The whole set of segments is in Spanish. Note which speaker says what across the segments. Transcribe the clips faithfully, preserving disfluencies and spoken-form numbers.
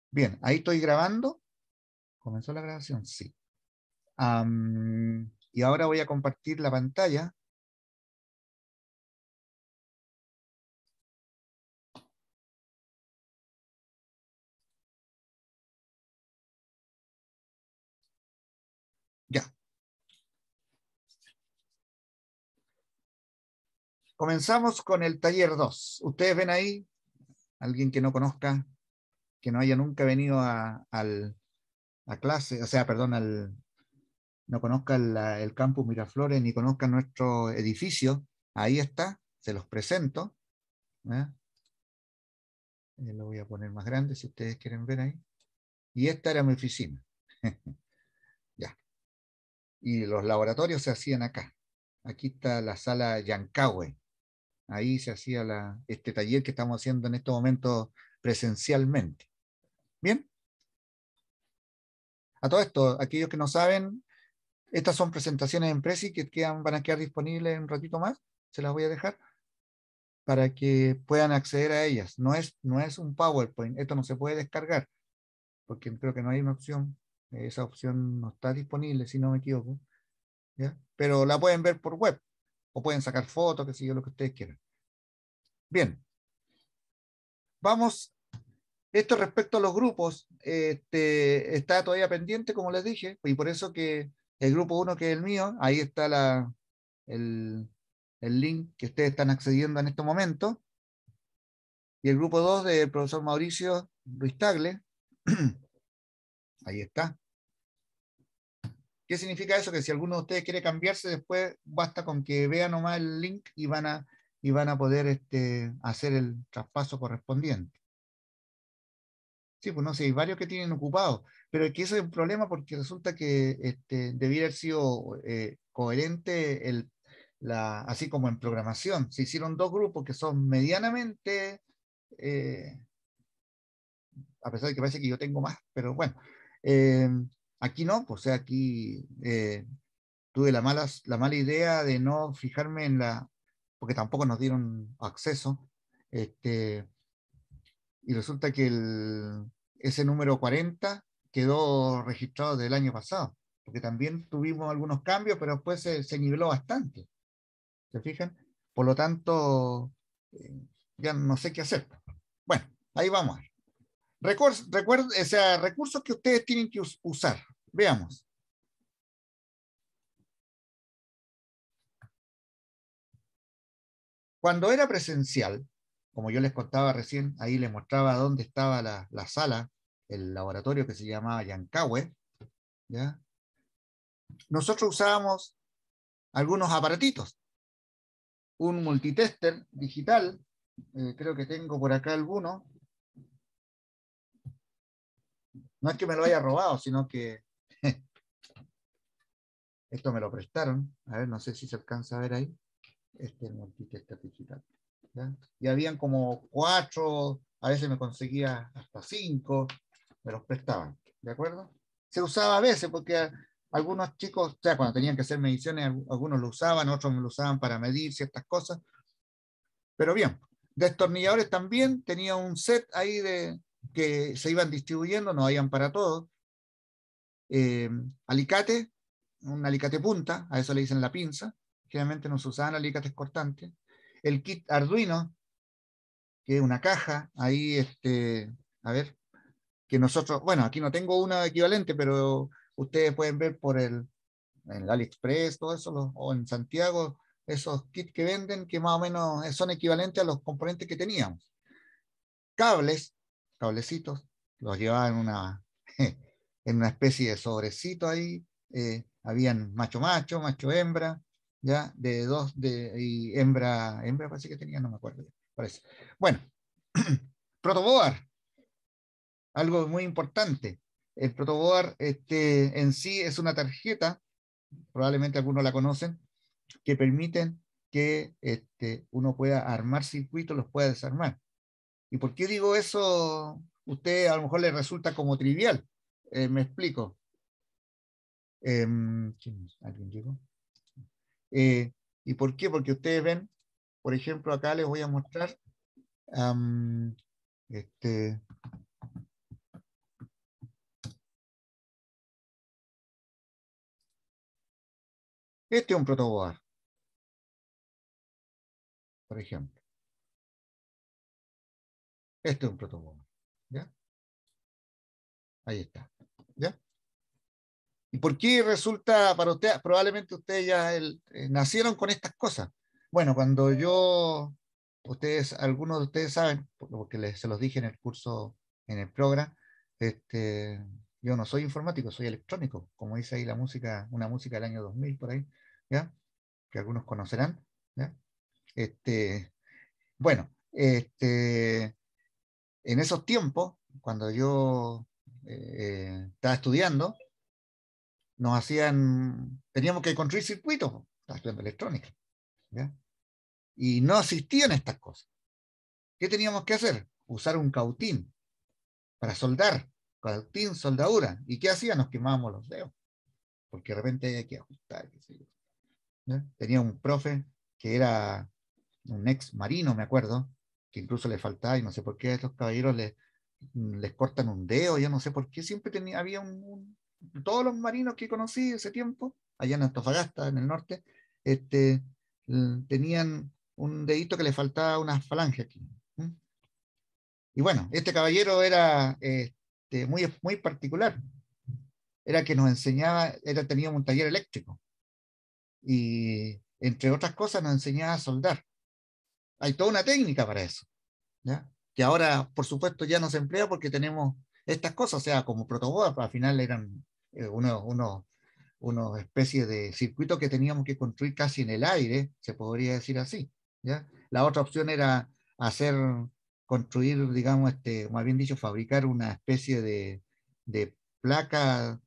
Speaker 1: Bien, ahí estoy grabando. ¿Comenzó la grabación? Sí. Am, y ahora voy a compartir la pantalla. Ya. Comenzamos con el taller dos. Ustedes ven ahí, alguien que no conozca, que no haya nunca venido a, al, a clase, o sea, perdón, al, no conozca el, el campus Miraflores ni conozca nuestro edificio. Ahí está, se los presento. ¿eh? Eh, lo voy a poner más grande si ustedes quieren ver ahí. Y esta era mi oficina. Ya. Y los laboratorios se hacían acá. Aquí está la sala Yancahue. Ahí se hacía la, este taller que estamos haciendo en estos momentos presencialmente. Bien, a todo esto, aquellos que no saben, estas son presentaciones en Prezi que quedan, van a quedar disponibles un ratito más, se las voy a dejar para que puedan acceder a ellas. No es, no es un PowerPoint, esto no se puede descargar, porque creo que no hay una opción, esa opción no está disponible, si no me equivoco, ¿ya? Pero la pueden ver por web, o pueden sacar fotos, que sé yo, lo que ustedes quieran. Bien, vamos. Esto respecto a los grupos, este, está todavía pendiente, como les dije, y por eso que el grupo uno, que es el mío, ahí está la, el, el link que ustedes están accediendo en este momento, y el grupo dos del profesor Mauricio Ruiz Tagle, ahí está. ¿Qué significa eso? Que si alguno de ustedes quiere cambiarse, después basta con que vean nomás el link y van a, y van a poder este, hacer el traspaso correspondiente. Sí, pues no sé, hay varios que tienen ocupados, pero es que eso es un problema porque resulta que este, debiera haber sido eh, coherente, el, la, así como en programación. Se hicieron dos grupos que son medianamente, eh, a pesar de que parece que yo tengo más, pero bueno, eh, aquí no, pues o sea, aquí eh, tuve la mala, la mala idea de no fijarme en la, porque tampoco nos dieron acceso, este, y resulta que el, ese número cuarenta quedó registrado del año pasado, porque también tuvimos algunos cambios, pero después se, se niveló bastante, ¿se fijan? Por lo tanto, eh, ya no sé qué hacer. Bueno, ahí vamos. Recursos, recuerd, o sea, recursos que ustedes tienen que us usar. Veamos. Cuando era presencial, como yo les contaba recién, ahí les mostraba dónde estaba la, la sala, el laboratorio que se llamaba Yancahue, ¿ya? Nosotros usábamos algunos aparatitos, un multitester digital, eh, creo que tengo por acá alguno, no es que me lo haya robado, sino que esto me lo prestaron, a ver, no sé si se alcanza a ver ahí, este es el multitester digital, ¿ya? Y habían como cuatro, a veces me conseguía hasta cinco, me los prestaban, ¿de acuerdo? Se usaba a veces porque algunos chicos, o sea, cuando tenían que hacer mediciones, algunos lo usaban, otros lo usaban para medir ciertas cosas, pero bien, destornilladores también, tenía un set ahí de que se iban distribuyendo, no habían para todos. Eh, alicate, un alicate punta, a eso le dicen la pinza, generalmente no se usaban alicates cortantes. El kit Arduino, que es una caja, ahí, este, a ver, que nosotros, bueno, aquí no tengo una equivalente, pero ustedes pueden ver por el, en el AliExpress, todo eso, los, o en Santiago, esos kits que venden que más o menos son equivalentes a los componentes que teníamos. Cables, cablecitos, los llevaba en una, en una especie de sobrecito ahí, eh, habían macho macho, macho hembra, ya, de dos, de, y hembra, hembra parece que tenía, no me acuerdo, parece. Bueno, protoboard, algo muy importante. El protoboard este, en sí es una tarjeta, probablemente algunos la conocen, que permiten que este, uno pueda armar circuitos, los pueda desarmar. ¿Y por qué digo eso? Usted a lo mejor le resulta como trivial. Eh, me explico. Eh, ¿Alguien llegó? Eh, ¿Y por qué? Porque ustedes ven, por ejemplo, acá les voy a mostrar um, este, Este es un protoboard, por ejemplo. Este es un protoboard. ¿Ya? Ahí está. ¿Ya? ¿Y por qué resulta para usted? Probablemente ustedes ya el, eh, nacieron con estas cosas. Bueno, cuando yo, ustedes, algunos de ustedes saben, porque les, se los dije en el curso, en el programa, este, yo no soy informático, soy electrónico, como dice ahí la música, una música del año dos mil por ahí, ¿ya? Que algunos conocerán, ¿ya? Este, bueno, este, en esos tiempos, cuando yo eh, estaba estudiando, nos hacían, teníamos que construir circuitos, estaba estudiando electrónica, ¿ya? Y no existían estas cosas. ¿Qué teníamos que hacer? Usar un cautín para soldar, cautín, soldadura. ¿Y qué hacía? Nos quemábamos los dedos, porque de repente había que ajustar, qué sé yo, ¿ya? Tenía un profe que era un ex marino, me acuerdo, que incluso le faltaba, y no sé por qué a estos caballeros les, les cortan un dedo, yo no sé por qué, siempre tenía, había un, un, todos los marinos que conocí ese tiempo, allá en Antofagasta, en el norte, este, tenían un dedito que le faltaba una falange aquí. ¿Mm? Y bueno, este caballero era este, muy, muy particular, era que nos enseñaba, era, teníamos un taller eléctrico, y entre otras cosas nos enseñaba a soldar. Hay toda una técnica para eso, ¿ya? Que ahora, por supuesto, ya no se emplea porque tenemos estas cosas, o sea, como protoboard, al final eran eh, unos uno, uno especies de circuitos que teníamos que construir casi en el aire, se podría decir así, ¿ya? La otra opción era hacer, construir, digamos, este, más bien dicho, fabricar una especie de, de placa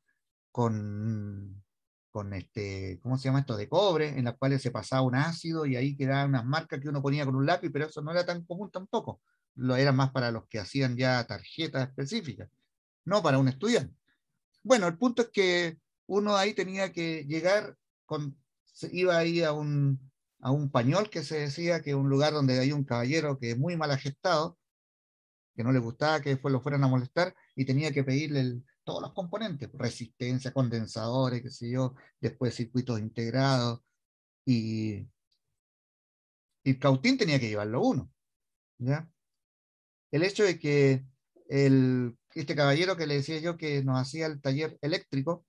Speaker 1: con, con este, ¿cómo se llama esto? De cobre, en las cuales se pasaba un ácido y ahí quedaban unas marcas que uno ponía con un lápiz, pero eso no era tan común tampoco. Lo era más para los que hacían ya tarjetas específicas, no para un estudiante. Bueno, el punto es que uno ahí tenía que llegar con, se iba ahí a un, a un pañol que se decía que es un lugar donde hay un caballero que es muy mal gestado, que no le gustaba que después lo fueran a molestar y tenía que pedirle el, todos los componentes, resistencia, condensadores, qué sé yo, después circuitos integrados y, y Cautín tenía que llevarlo uno, ¿ya? El hecho de que el, este caballero que le decía yo que nos hacía el taller eléctrico,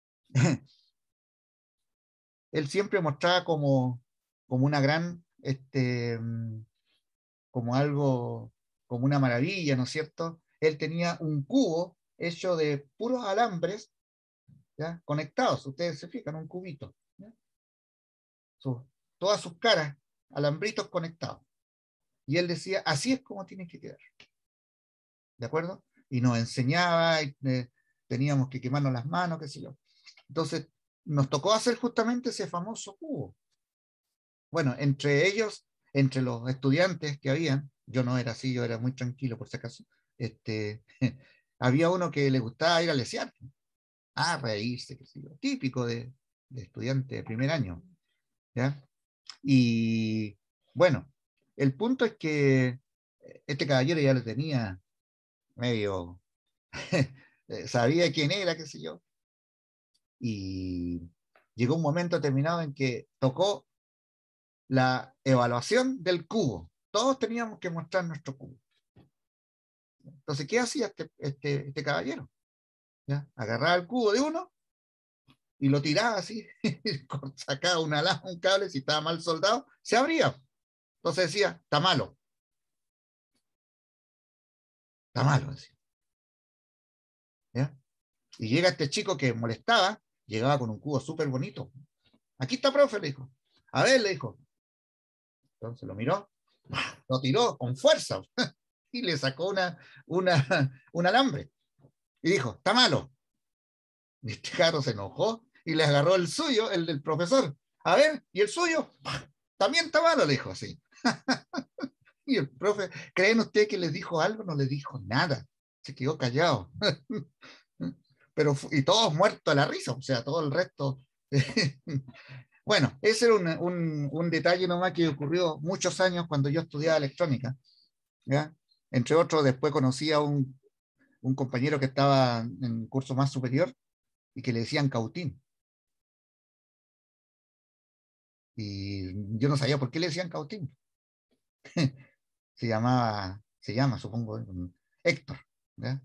Speaker 1: él siempre mostraba como, como una gran, este, como algo, como una maravilla, ¿no es cierto? Él tenía un cubo hecho de puros alambres, ¿ya? Conectados, ustedes se fijan, un cubito, ¿ya? Su, todas sus caras, alambritos conectados. Y él decía, así es como tiene que quedar, ¿de acuerdo? Y nos enseñaba, y, eh, teníamos que quemarnos las manos, qué sé yo. Entonces, nos tocó hacer justamente ese famoso cubo. Bueno, entre ellos, entre los estudiantes que habían, yo no era así, yo era muy tranquilo por si acaso, este, había uno que le gustaba ir a lesear, a reírse, qué sé yo, típico de, de estudiante de primer año, ¿ya? Y bueno, el punto es que este caballero ya lo tenía medio, sabía quién era, qué sé yo, y llegó un momento determinado en que tocó la evaluación del cubo. Todos teníamos que mostrar nuestro cubo. Entonces, ¿qué hacía este, este, este caballero? ¿Ya? Agarraba el cubo de uno y lo tiraba así, sacaba una lama, un cable, si estaba mal soldado, se abría. Entonces decía, está malo, está malo, decía. ¿Ya? Y llega este chico que molestaba, llegaba con un cubo súper bonito. Aquí está, profe, le dijo. A ver, le dijo. Entonces lo miró, lo tiró con fuerza y le sacó una, una, un alambre. Y dijo, está malo. Y este carro se enojó y le agarró el suyo, el del profesor. A ver, ¿y el suyo? También está malo, le dijo así. Y el profe, ¿creen ustedes que les dijo algo? No le dijo nada. Se quedó callado. Pero, y todos muertos a la risa, o sea, todo el resto. Bueno, ese era un, un, un detalle nomás que ocurrió muchos años cuando yo estudiaba electrónica, ¿ya? Entre otros, después conocí a un, un compañero que estaba en un curso más superior y que le decían Cautín. Y yo no sabía por qué le decían Cautín. Se llamaba, se llama, supongo, Héctor, ¿ya?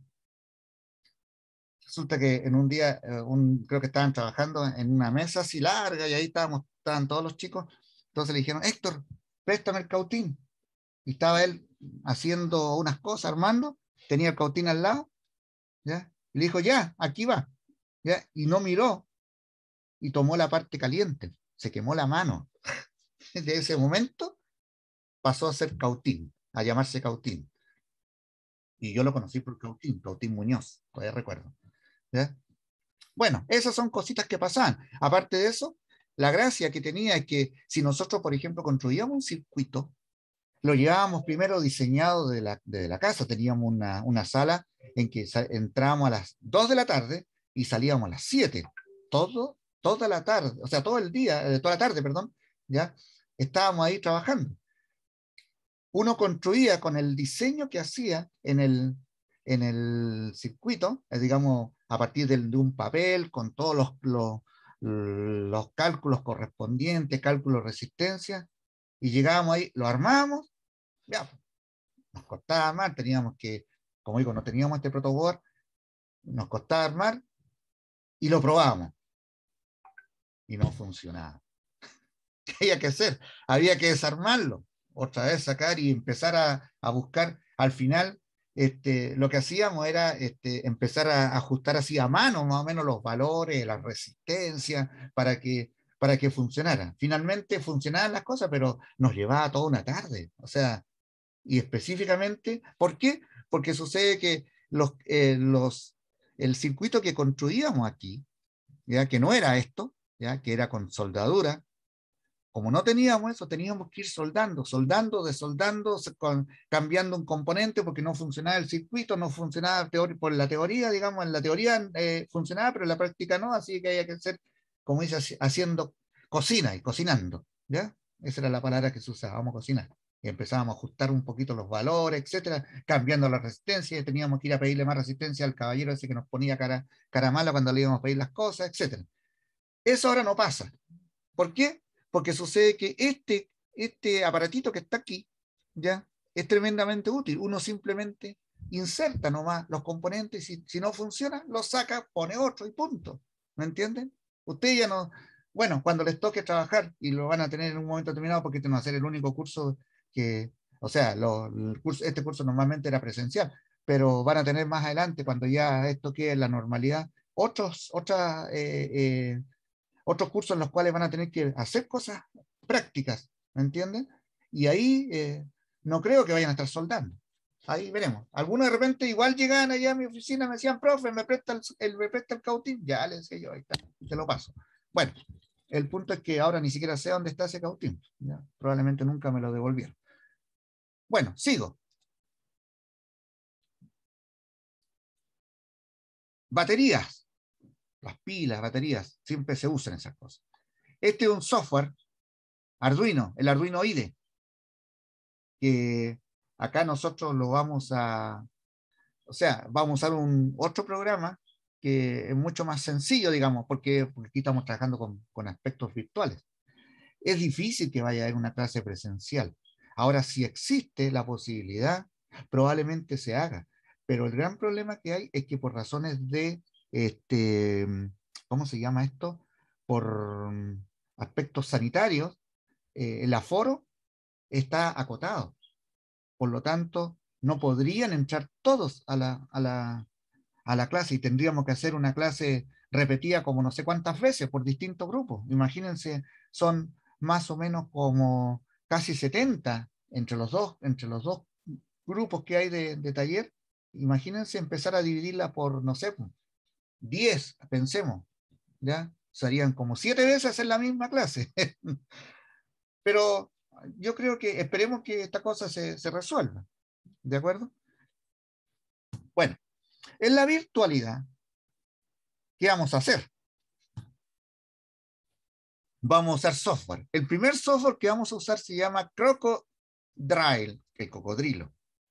Speaker 1: Resulta que en un día, eh, un, creo que estaban trabajando en una mesa así larga y ahí estábamos, estaban todos los chicos. Entonces le dijeron, Héctor, préstame el Cautín. Y estaba él haciendo unas cosas, armando, tenía el Cautín al lado, ¿ya? Y le dijo, ya, aquí va, ¿ya? Y no miró y tomó la parte caliente, se quemó la mano. Desde ese momento pasó a ser Cautín, a llamarse Cautín. Y yo lo conocí por Cautín, Cautín Muñoz, todavía recuerdo, ¿ya? Bueno, esas son cositas que pasaban. Aparte de eso, la gracia que tenía es que si nosotros, por ejemplo, construíamos un circuito, lo llevábamos primero diseñado de la, de la casa. Teníamos una, una sala en que entrábamos a las dos de la tarde y salíamos a las siete. Todo, toda la tarde, o sea, todo el día, eh, toda la tarde, perdón, ya estábamos ahí trabajando. Uno construía con el diseño que hacía en el, en el circuito, eh, digamos, a partir de, de un papel, con todos los, los, los cálculos correspondientes, cálculos de resistencia, y llegábamos ahí, lo armábamos, ya, nos costaba armar, teníamos que, como digo, no teníamos este protoboard, nos costaba armar, y lo probábamos, y no funcionaba. ¿Qué había que hacer? Había que desarmarlo, otra vez sacar y empezar a, a buscar. Al final, este, lo que hacíamos era este, empezar a ajustar así a mano más o menos los valores, la resistencia, para que, para que funcionara. Finalmente funcionaban las cosas, pero nos llevaba toda una tarde. O sea, y específicamente, ¿por qué? Porque sucede que los, eh, los, el circuito que construíamos aquí, ya que no era esto, ya que era con soldadura, como no teníamos eso, teníamos que ir soldando, soldando, desoldando, con, cambiando un componente porque no funcionaba el circuito, no funcionaba por la teoría, digamos, en la teoría eh, funcionaba, pero en la práctica no, así que había que ser, como dice, haciendo cocina y cocinando, ¿ya? Esa era la palabra que se usaba, vamos a cocinar. Y empezábamos a ajustar un poquito los valores, etcétera, cambiando la resistencia, y teníamos que ir a pedirle más resistencia al caballero ese que nos ponía cara, cara mala cuando le íbamos a pedir las cosas, etcétera. Eso ahora no pasa. ¿Por qué? Porque sucede que este, este aparatito que está aquí, ¿ya? Es tremendamente útil. Uno simplemente inserta nomás los componentes y si, si no funciona, los saca, pone otro y punto. ¿Me entienden? Ustedes ya no... Bueno, cuando les toque trabajar, y lo van a tener en un momento determinado porque este no va a ser el único curso que... O sea, lo, el curso, este curso normalmente era presencial, pero van a tener más adelante, cuando ya esto quede en la normalidad, otros, otras... Eh, eh, otros cursos en los cuales van a tener que hacer cosas prácticas, ¿me entienden? Y ahí eh, no creo que vayan a estar soldando. Ahí veremos. Algunos de repente igual llegaban allá a mi oficina, me decían, profe, ¿me presta el, el, me presta el cautín? Ya, le decía yo, ahí está, te lo paso. Bueno, el punto es que ahora ni siquiera sé dónde está ese cautín. ¿Ya? Probablemente nunca me lo devolvieron. Bueno, sigo. Baterías. Las pilas, baterías, siempre se usan esas cosas. Este es un software, Arduino, el Arduino I D E, que acá nosotros lo vamos a, o sea, vamos a usar un otro programa que es mucho más sencillo, digamos, porque, porque aquí estamos trabajando con, con aspectos virtuales. Es difícil que vaya a haber una clase presencial. Ahora, si existe la posibilidad, probablemente se haga, pero el gran problema que hay es que por razones de, este, ¿cómo se llama esto? Por aspectos sanitarios, eh, el aforo está acotado. Por lo tanto, no podrían entrar todos a la, a la, a la clase y tendríamos que hacer una clase repetida como no sé cuántas veces por distintos grupos. Imagínense, son más o menos como casi setenta entre los dos, entre los dos grupos que hay de, de taller. Imagínense empezar a dividirla por, no sé, diez, pensemos, ¿ya? Serían como siete veces hacer la misma clase. Pero yo creo que esperemos que esta cosa se, se resuelva. ¿De acuerdo? Bueno, en la virtualidad, ¿qué vamos a hacer? Vamos a usar software. El primer software que vamos a usar se llama Crocodile, el cocodrilo.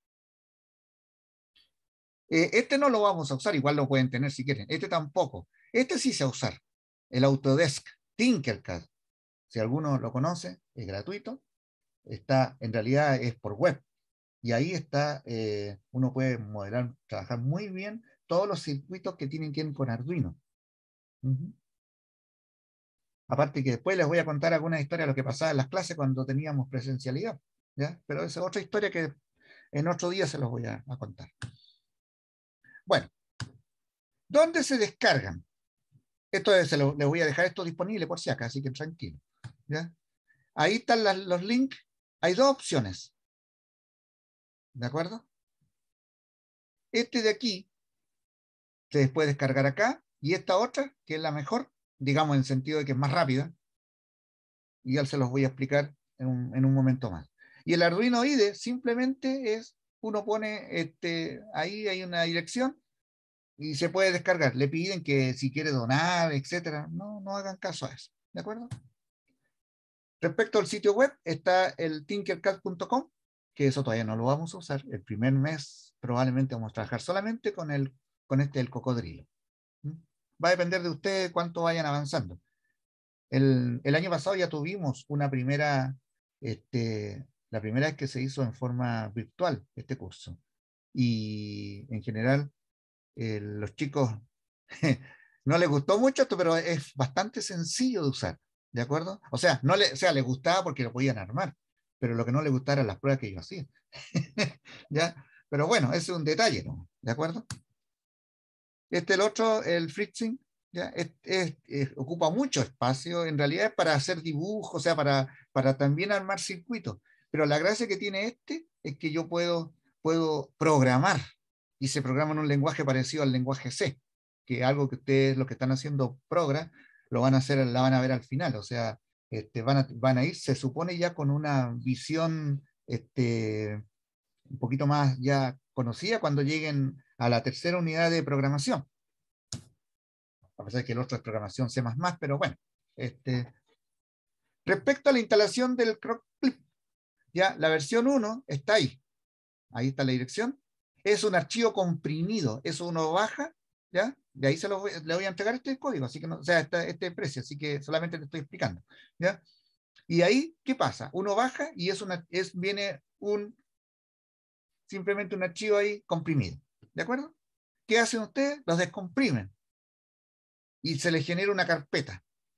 Speaker 1: Eh, este no lo vamos a usar, igual lo pueden tener si quieren. Este tampoco. Este sí se va a usar. El Autodesk Tinkercad. Si alguno lo conoce, es gratuito. Está, en realidad es por web. Y ahí está, eh, uno puede modelar, trabajar muy bien todos los circuitos que tienen que ver con Arduino. Uh-huh. Aparte que después les voy a contar algunas historias de lo que pasaba en las clases cuando teníamos presencialidad, ¿ya? Pero esa es otra historia que en otro día se los voy a, a contar. Bueno, ¿dónde se descargan? Esto es, se lo, les voy a dejar esto disponible por si acaso, así que tranquilo, ¿ya? Ahí están las, los links. Hay dos opciones, ¿de acuerdo? Este de aquí se puede descargar acá, y esta otra, que es la mejor, digamos en el sentido de que es más rápida, y ya se los voy a explicar en un, en un momento más. Y el Arduino I D E simplemente es, uno pone, este, ahí hay una dirección, y se puede descargar. Le piden que si quiere donar, etcétera, no, no hagan caso a eso, ¿de acuerdo? Respecto al sitio web, está el tinkercad punto com, que eso todavía no lo vamos a usar. El primer mes probablemente vamos a trabajar solamente con, el, con este, el cocodrilo. ¿Mm? Va a depender de ustedes cuánto vayan avanzando. El, el año pasado ya tuvimos una primera, este, la primera vez que se hizo en forma virtual este curso. Y en general, eh, los chicos no les gustó mucho esto, pero es bastante sencillo de usar, ¿de acuerdo? O sea, no le, o sea, les gustaba porque lo podían armar, pero lo que no les gustaba eran las pruebas que yo hacía. ¿Ya? Pero bueno, ese es un detalle, ¿no? ¿De acuerdo? Este, el otro, el FreeSync, ¿ya? Es, es, es, ocupa mucho espacio, en realidad es para hacer dibujos, o sea, para, para también armar circuitos. Pero la gracia que tiene este es que yo puedo, puedo programar, y se programa en un lenguaje parecido al lenguaje C, que algo que ustedes, los que están haciendo Progra, lo van a hacer, la van a ver al final, o sea, este, van, a, van a ir, se supone ya con una visión este, un poquito más ya conocida cuando lleguen a la tercera unidad de programación. A pesar de que el otro es programación C más más, pero bueno. Este, respecto a la instalación del CrockClip, ya la versión uno está ahí. Ahí está la dirección. Es un archivo comprimido. Eso uno baja, ¿ya? De ahí se lo voy, le voy a entregar este código, así que no, o sea, este, este precio, así que solamente le estoy explicando, ¿ya? Y ahí, ¿qué pasa? Uno baja y es una, es, viene un, simplemente un archivo ahí comprimido, ¿de acuerdo? ¿Qué hacen ustedes? Los descomprimen y se les genera una carpeta,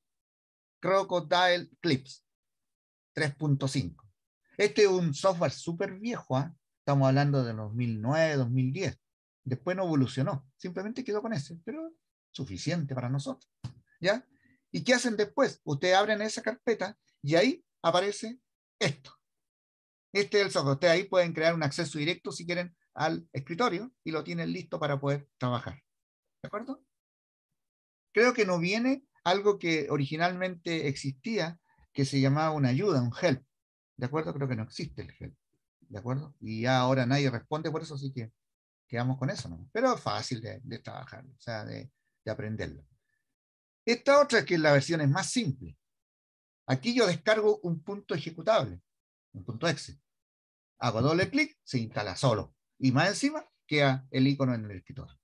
Speaker 1: Crocodile Clips tres punto cinco. Este es un software súper viejo, ¿eh? Estamos hablando de dos mil nueve, dos mil diez. Después no evolucionó, simplemente quedó con ese, pero suficiente para nosotros, ¿ya? ¿Y qué hacen después? Ustedes abren esa carpeta y ahí aparece esto. Este es el software. Ustedes ahí pueden crear un acceso directo si quieren al escritorio y lo tienen listo para poder trabajar. ¿De acuerdo? Creo que no viene algo que originalmente existía, que se llamaba una ayuda, un help. ¿De acuerdo? Creo que no existe el help. ¿De acuerdo? Y ya ahora nadie responde por eso, así que quedamos con eso, ¿no? Pero es fácil de, de trabajar, o sea, de, de aprenderlo. Esta otra es que la versión es más simple. Aquí yo descargo un punto ejecutable, un punto exe. Hago doble clic, se instala solo. Y más encima queda el icono en el escritorio.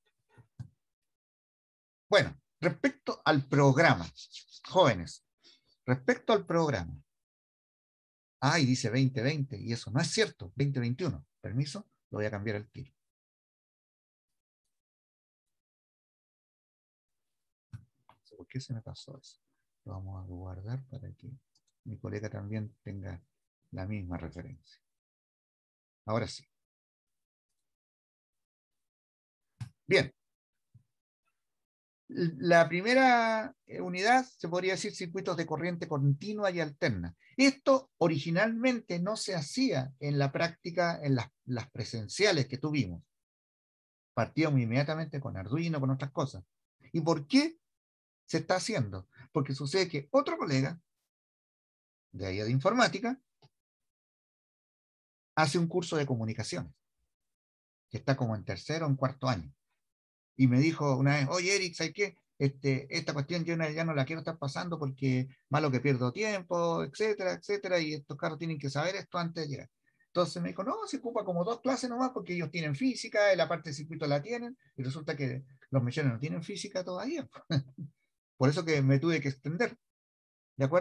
Speaker 1: Bueno, respecto al programa, jóvenes, respecto al programa. Ah, y dice veinte veinte, y eso no es cierto, veinte veintiuno. Permiso, lo voy a cambiar al tiro. ¿Por qué se me pasó eso? Lo vamos a guardar para que mi colega también tenga la misma referencia. Ahora sí. Bien. La primera unidad se podría decir circuitos de corriente continua y alterna. Esto originalmente no se hacía en la práctica, en las, las presenciales que tuvimos. Partíamos inmediatamente con Arduino, con otras cosas. ¿Y por qué se está haciendo? Porque sucede que otro colega de ahí de informática hace un curso de comunicaciones, que está como en tercero o en cuarto año. Y me dijo una vez, oye Eric, ¿sabes qué? Este, esta cuestión yo ya no la quiero estar pasando porque malo que pierdo tiempo, etcétera, etcétera, y estos carros tienen que saber esto antes de llegar. Entonces me dijo, no, se ocupa como dos clases nomás porque ellos tienen física, la parte de circuito la tienen, y resulta que los mechones no tienen física todavía. Por eso que me tuve que extender, ¿de acuerdo?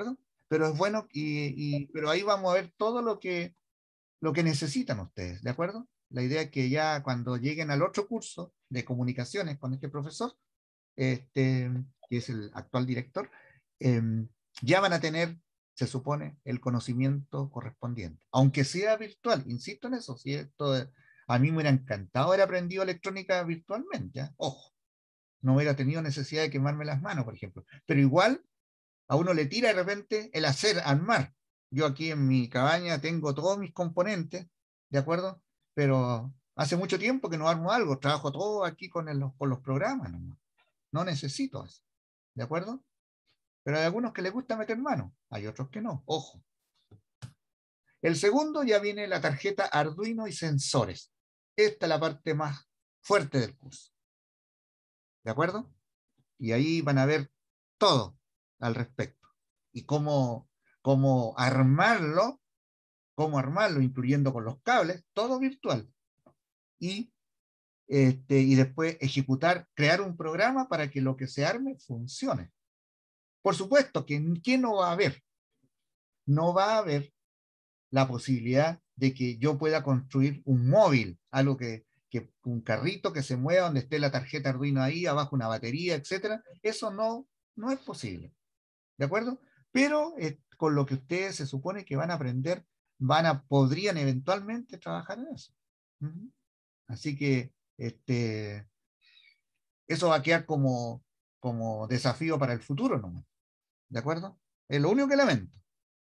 Speaker 1: pero es bueno, y, y, pero ahí vamos a ver todo lo que, lo que necesitan ustedes, ¿de acuerdo? La idea es que ya cuando lleguen al otro curso de comunicaciones con este profesor, este, que es el actual director, eh, ya van a tener, se supone, el conocimiento correspondiente, aunque sea virtual, insisto en eso, si esto, a mí me hubiera encantado haber aprendido electrónica virtualmente, ¿eh? Ojo, no hubiera tenido necesidad de quemarme las manos, por ejemplo, pero igual a uno le tira de repente el hacer, armar. Yo aquí en mi cabaña tengo todos mis componentes, ¿de acuerdo? Pero hace mucho tiempo que no armo algo, trabajo todo aquí con, el, con los programas, ¿no? No necesito eso, ¿de acuerdo? Pero hay algunos que les gusta meter mano, hay otros que no, ojo. El segundo ya viene la tarjeta Arduino y sensores. Esta es la parte más fuerte del curso, ¿de acuerdo? Y ahí van a ver todo al respecto. Y cómo, cómo armarlo, cómo armarlo, incluyendo con los cables, todo virtual. Y, este, y después ejecutar, crear un programa para que lo que se arme funcione. Por supuesto que ¿qué no va a haber? No va a haber la posibilidad de que yo pueda construir un móvil, algo que, que un carrito que se mueva donde esté la tarjeta Arduino ahí, abajo una batería, etcétera. Eso no, no es posible. ¿De acuerdo? Pero eh, con lo que ustedes se supone que van a aprender, van a, podrían eventualmente trabajar en eso. Uh-huh. Así que este, eso va a quedar como, como desafío para el futuro, ¿no? ¿De acuerdo? Es lo único que lamento.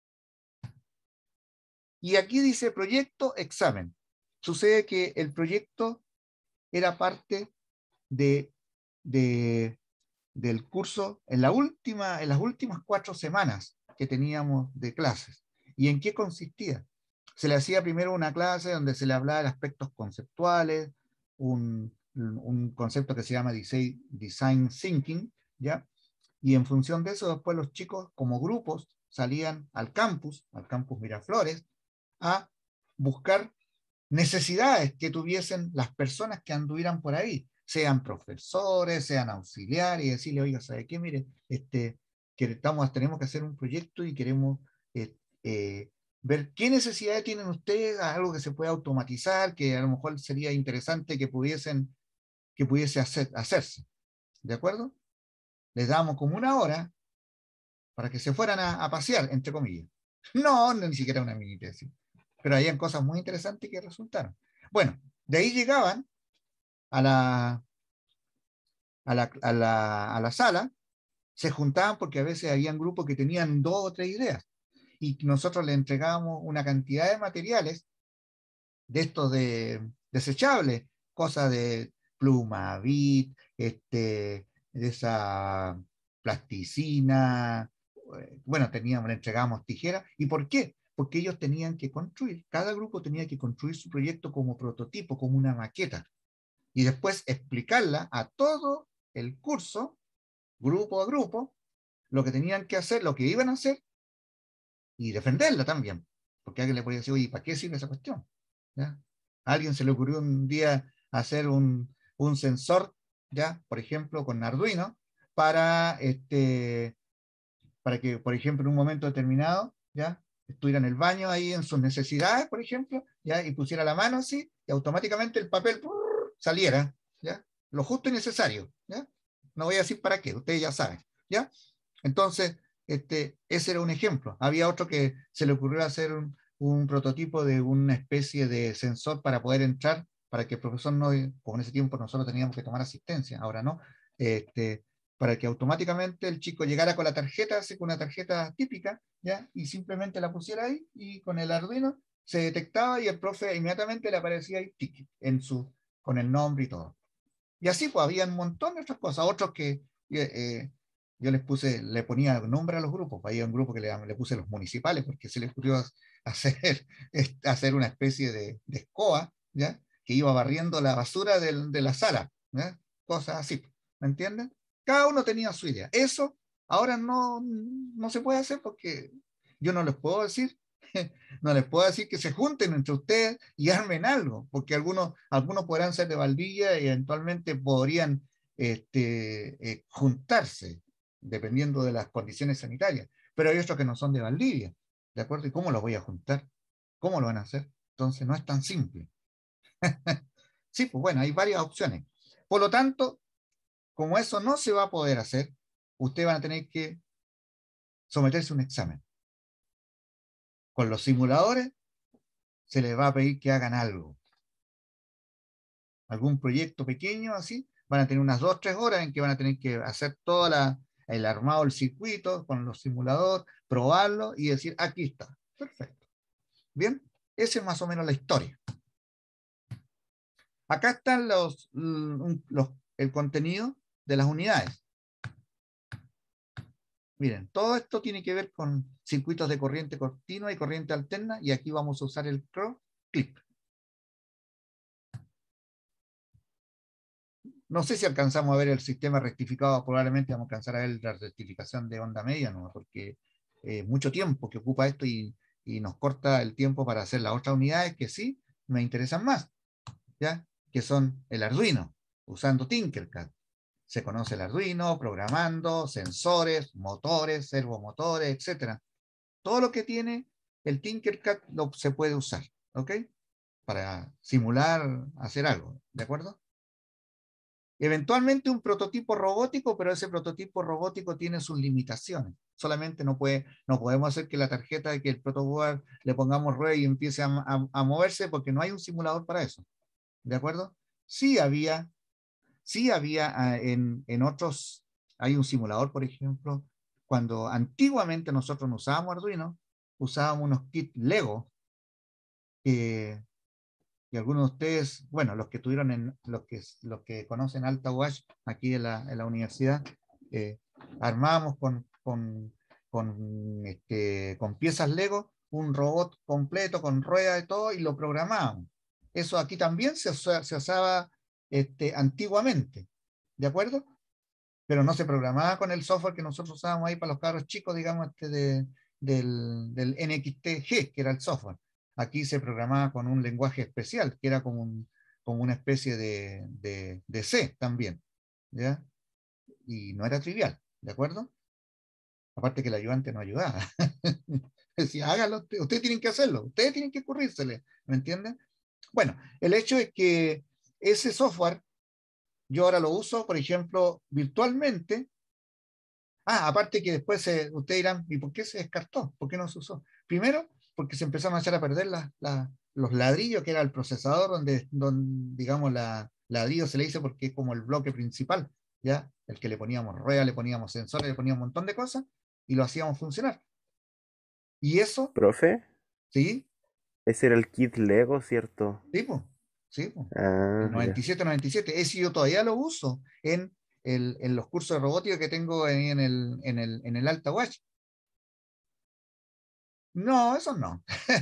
Speaker 1: Y aquí dice proyecto, examen. Sucede que el proyecto era parte de, de, del curso en, la última, en las últimas cuatro semanas que teníamos de clases. ¿Y en qué consistía? Se le hacía primero una clase donde se le hablaba de aspectos conceptuales, un, un concepto que se llama design, design thinking, ¿ya? Y en función de eso, después los chicos como grupos salían al campus, al campus Miraflores, a buscar necesidades que tuviesen las personas que anduvieran por ahí, sean profesores, sean auxiliares, y decirle, oiga, ¿sabe qué? Mire, este, que estamos, tenemos que hacer un proyecto y queremos eh, eh, ver qué necesidades tienen ustedes, algo que se pueda automatizar, que a lo mejor sería interesante que pudiesen, que pudiese hacer, hacerse. ¿De acuerdo? Les damos como una hora para que se fueran a, a pasear, entre comillas. No, no, ni siquiera una mini tesis. Pero habían cosas muy interesantes que resultaron. Bueno, de ahí llegaban a la, a la, a la, a la sala, se juntaban porque a veces habían grupos que tenían dos o tres ideas y nosotros le entregábamos una cantidad de materiales de estos de desechables, cosas de pluma, bit, este, de esa plasticina, bueno, teníamos, le entregábamos tijeras. ¿Y por qué? Porque ellos tenían que construir, cada grupo tenía que construir su proyecto como prototipo, como una maqueta, y después explicarla a todo el curso, grupo a grupo, lo que tenían que hacer, lo que iban a hacer, y defenderla también. Porque alguien le podía decir, oye, ¿para qué sirve esa cuestión? ¿Ya? A alguien se le ocurrió un día hacer un, un sensor, ¿ya? Por ejemplo, con Arduino, para, este, para que, por ejemplo, en un momento determinado, ¿ya? Estuviera en el baño ahí en sus necesidades, por ejemplo, ¿ya? Y pusiera la mano así, y automáticamente el papel ¡prrr! Saliera, ¿ya? Lo justo y necesario, ¿ya? No voy a decir para qué, ustedes ya saben, ¿ya? Entonces, este, ese era un ejemplo. Había otro que se le ocurrió hacer un, un prototipo de una especie de sensor para poder entrar, para que el profesor no, como en ese tiempo nosotros teníamos que tomar asistencia, ahora no, este, para que automáticamente el chico llegara con la tarjeta, así con una tarjeta típica, ¿ya? Y simplemente la pusiera ahí y con el Arduino se detectaba y el profe inmediatamente le aparecía ahí tic, en su, con el nombre y todo. Y así pues había un montón de otras cosas, otros que eh, yo les puse, le ponía nombre a los grupos, había un grupo que le, le puse los municipales porque se les ocurrió hacer, hacer una especie de, de escoba, ¿ya? Que iba barriendo la basura del, de la sala, ¿ya? Cosas así, ¿me entienden? Cada uno tenía su idea. Eso ahora no, no se puede hacer porque yo no les puedo decir, no les puedo decir que se junten entre ustedes y armen algo, porque algunos, algunos podrán ser de Valdivia y eventualmente podrían este, eh, juntarse, dependiendo de las condiciones sanitarias. pero hay otros que no son de Valdivia, ¿de acuerdo? ¿Y cómo los voy a juntar? ¿Cómo lo van a hacer? Entonces no es tan simple. Sí, pues bueno, hay varias opciones. Por lo tanto, como eso no se va a poder hacer, ustedes van a tener que someterse a un examen. Con los simuladores se les va a pedir que hagan algo. Algún proyecto pequeño así, van a tener unas dos, tres horas en que van a tener que hacer todo la, el armado del circuito con los simuladores, probarlo y decir, aquí está. Perfecto. Bien, esa es más o menos la historia. Acá están los, los, el contenido de las unidades. Miren, todo esto tiene que ver con circuitos de corriente continua y corriente alterna, y aquí vamos a usar el cross clip. No sé si alcanzamos a ver el sistema rectificado, probablemente vamos a alcanzar a ver la rectificación de onda media, ¿no? Porque eh, mucho tiempo que ocupa esto y, y nos corta el tiempo para hacer las otras unidades que sí me interesan más, ¿ya? Que son el Arduino, usando Tinkercad. Se conoce el Arduino, programando, sensores, motores, servomotores, etcétera. Todo lo que tiene el Tinkercad lo, se puede usar, ¿ok? Para simular, hacer algo, ¿de acuerdo? Eventualmente un prototipo robótico, pero ese prototipo robótico tiene sus limitaciones. Solamente no, puede, no podemos hacer que la tarjeta de que el protoboard le pongamos rueda y empiece a, a, a moverse, porque no hay un simulador para eso, ¿de acuerdo? Sí había, sí había uh, en, en otros, hay un simulador, por ejemplo, cuando antiguamente nosotros no usábamos Arduino, usábamos unos kits Lego que y algunos de ustedes, bueno, los que tuvieron en, los que, los que conocen Alta U A S H aquí en la, en la universidad, eh, armábamos con, con, con, este, con piezas Lego un robot completo con rueda y todo y lo programábamos. Eso aquí también se, se usaba este, antiguamente, ¿de acuerdo? Pero no se programaba con el software que nosotros usábamos ahí para los carros chicos, digamos, este de, del, del N X T G, que era el software. Aquí se programaba con un lenguaje especial, que era como, un, como una especie de, de, de C también, ¿ya? Y no era trivial, ¿de acuerdo? Aparte que el ayudante no ayudaba. Decía, hágalo, ustedes usted tienen que hacerlo, ustedes tienen que ocurrírsele, ¿me entienden? Bueno, el hecho es que ese software, yo ahora lo uso, por ejemplo, virtualmente. Ah, aparte que después eh, ustedes dirán, ¿y por qué se descartó? ¿Por qué no se usó? Primero, porque se empezaron a echar a perder la, la, los ladrillos, que era el procesador, donde, donde digamos, la ladrillo se le dice porque es como el bloque principal, ¿ya? El que le poníamos rueda, le poníamos sensores, le poníamos un montón de cosas y lo hacíamos funcionar. Y eso,
Speaker 2: Profe,
Speaker 1: ¿sí?
Speaker 2: ese era el kit Lego, ¿cierto?
Speaker 1: Sí, pues, sí, pues. El
Speaker 2: Ah,
Speaker 1: noventa y
Speaker 2: ya.
Speaker 1: siete noventa y siete, ese yo todavía lo uso en, el, en los cursos de robótica que tengo en, en el, en, el, en el Alta Watch. No, eso no.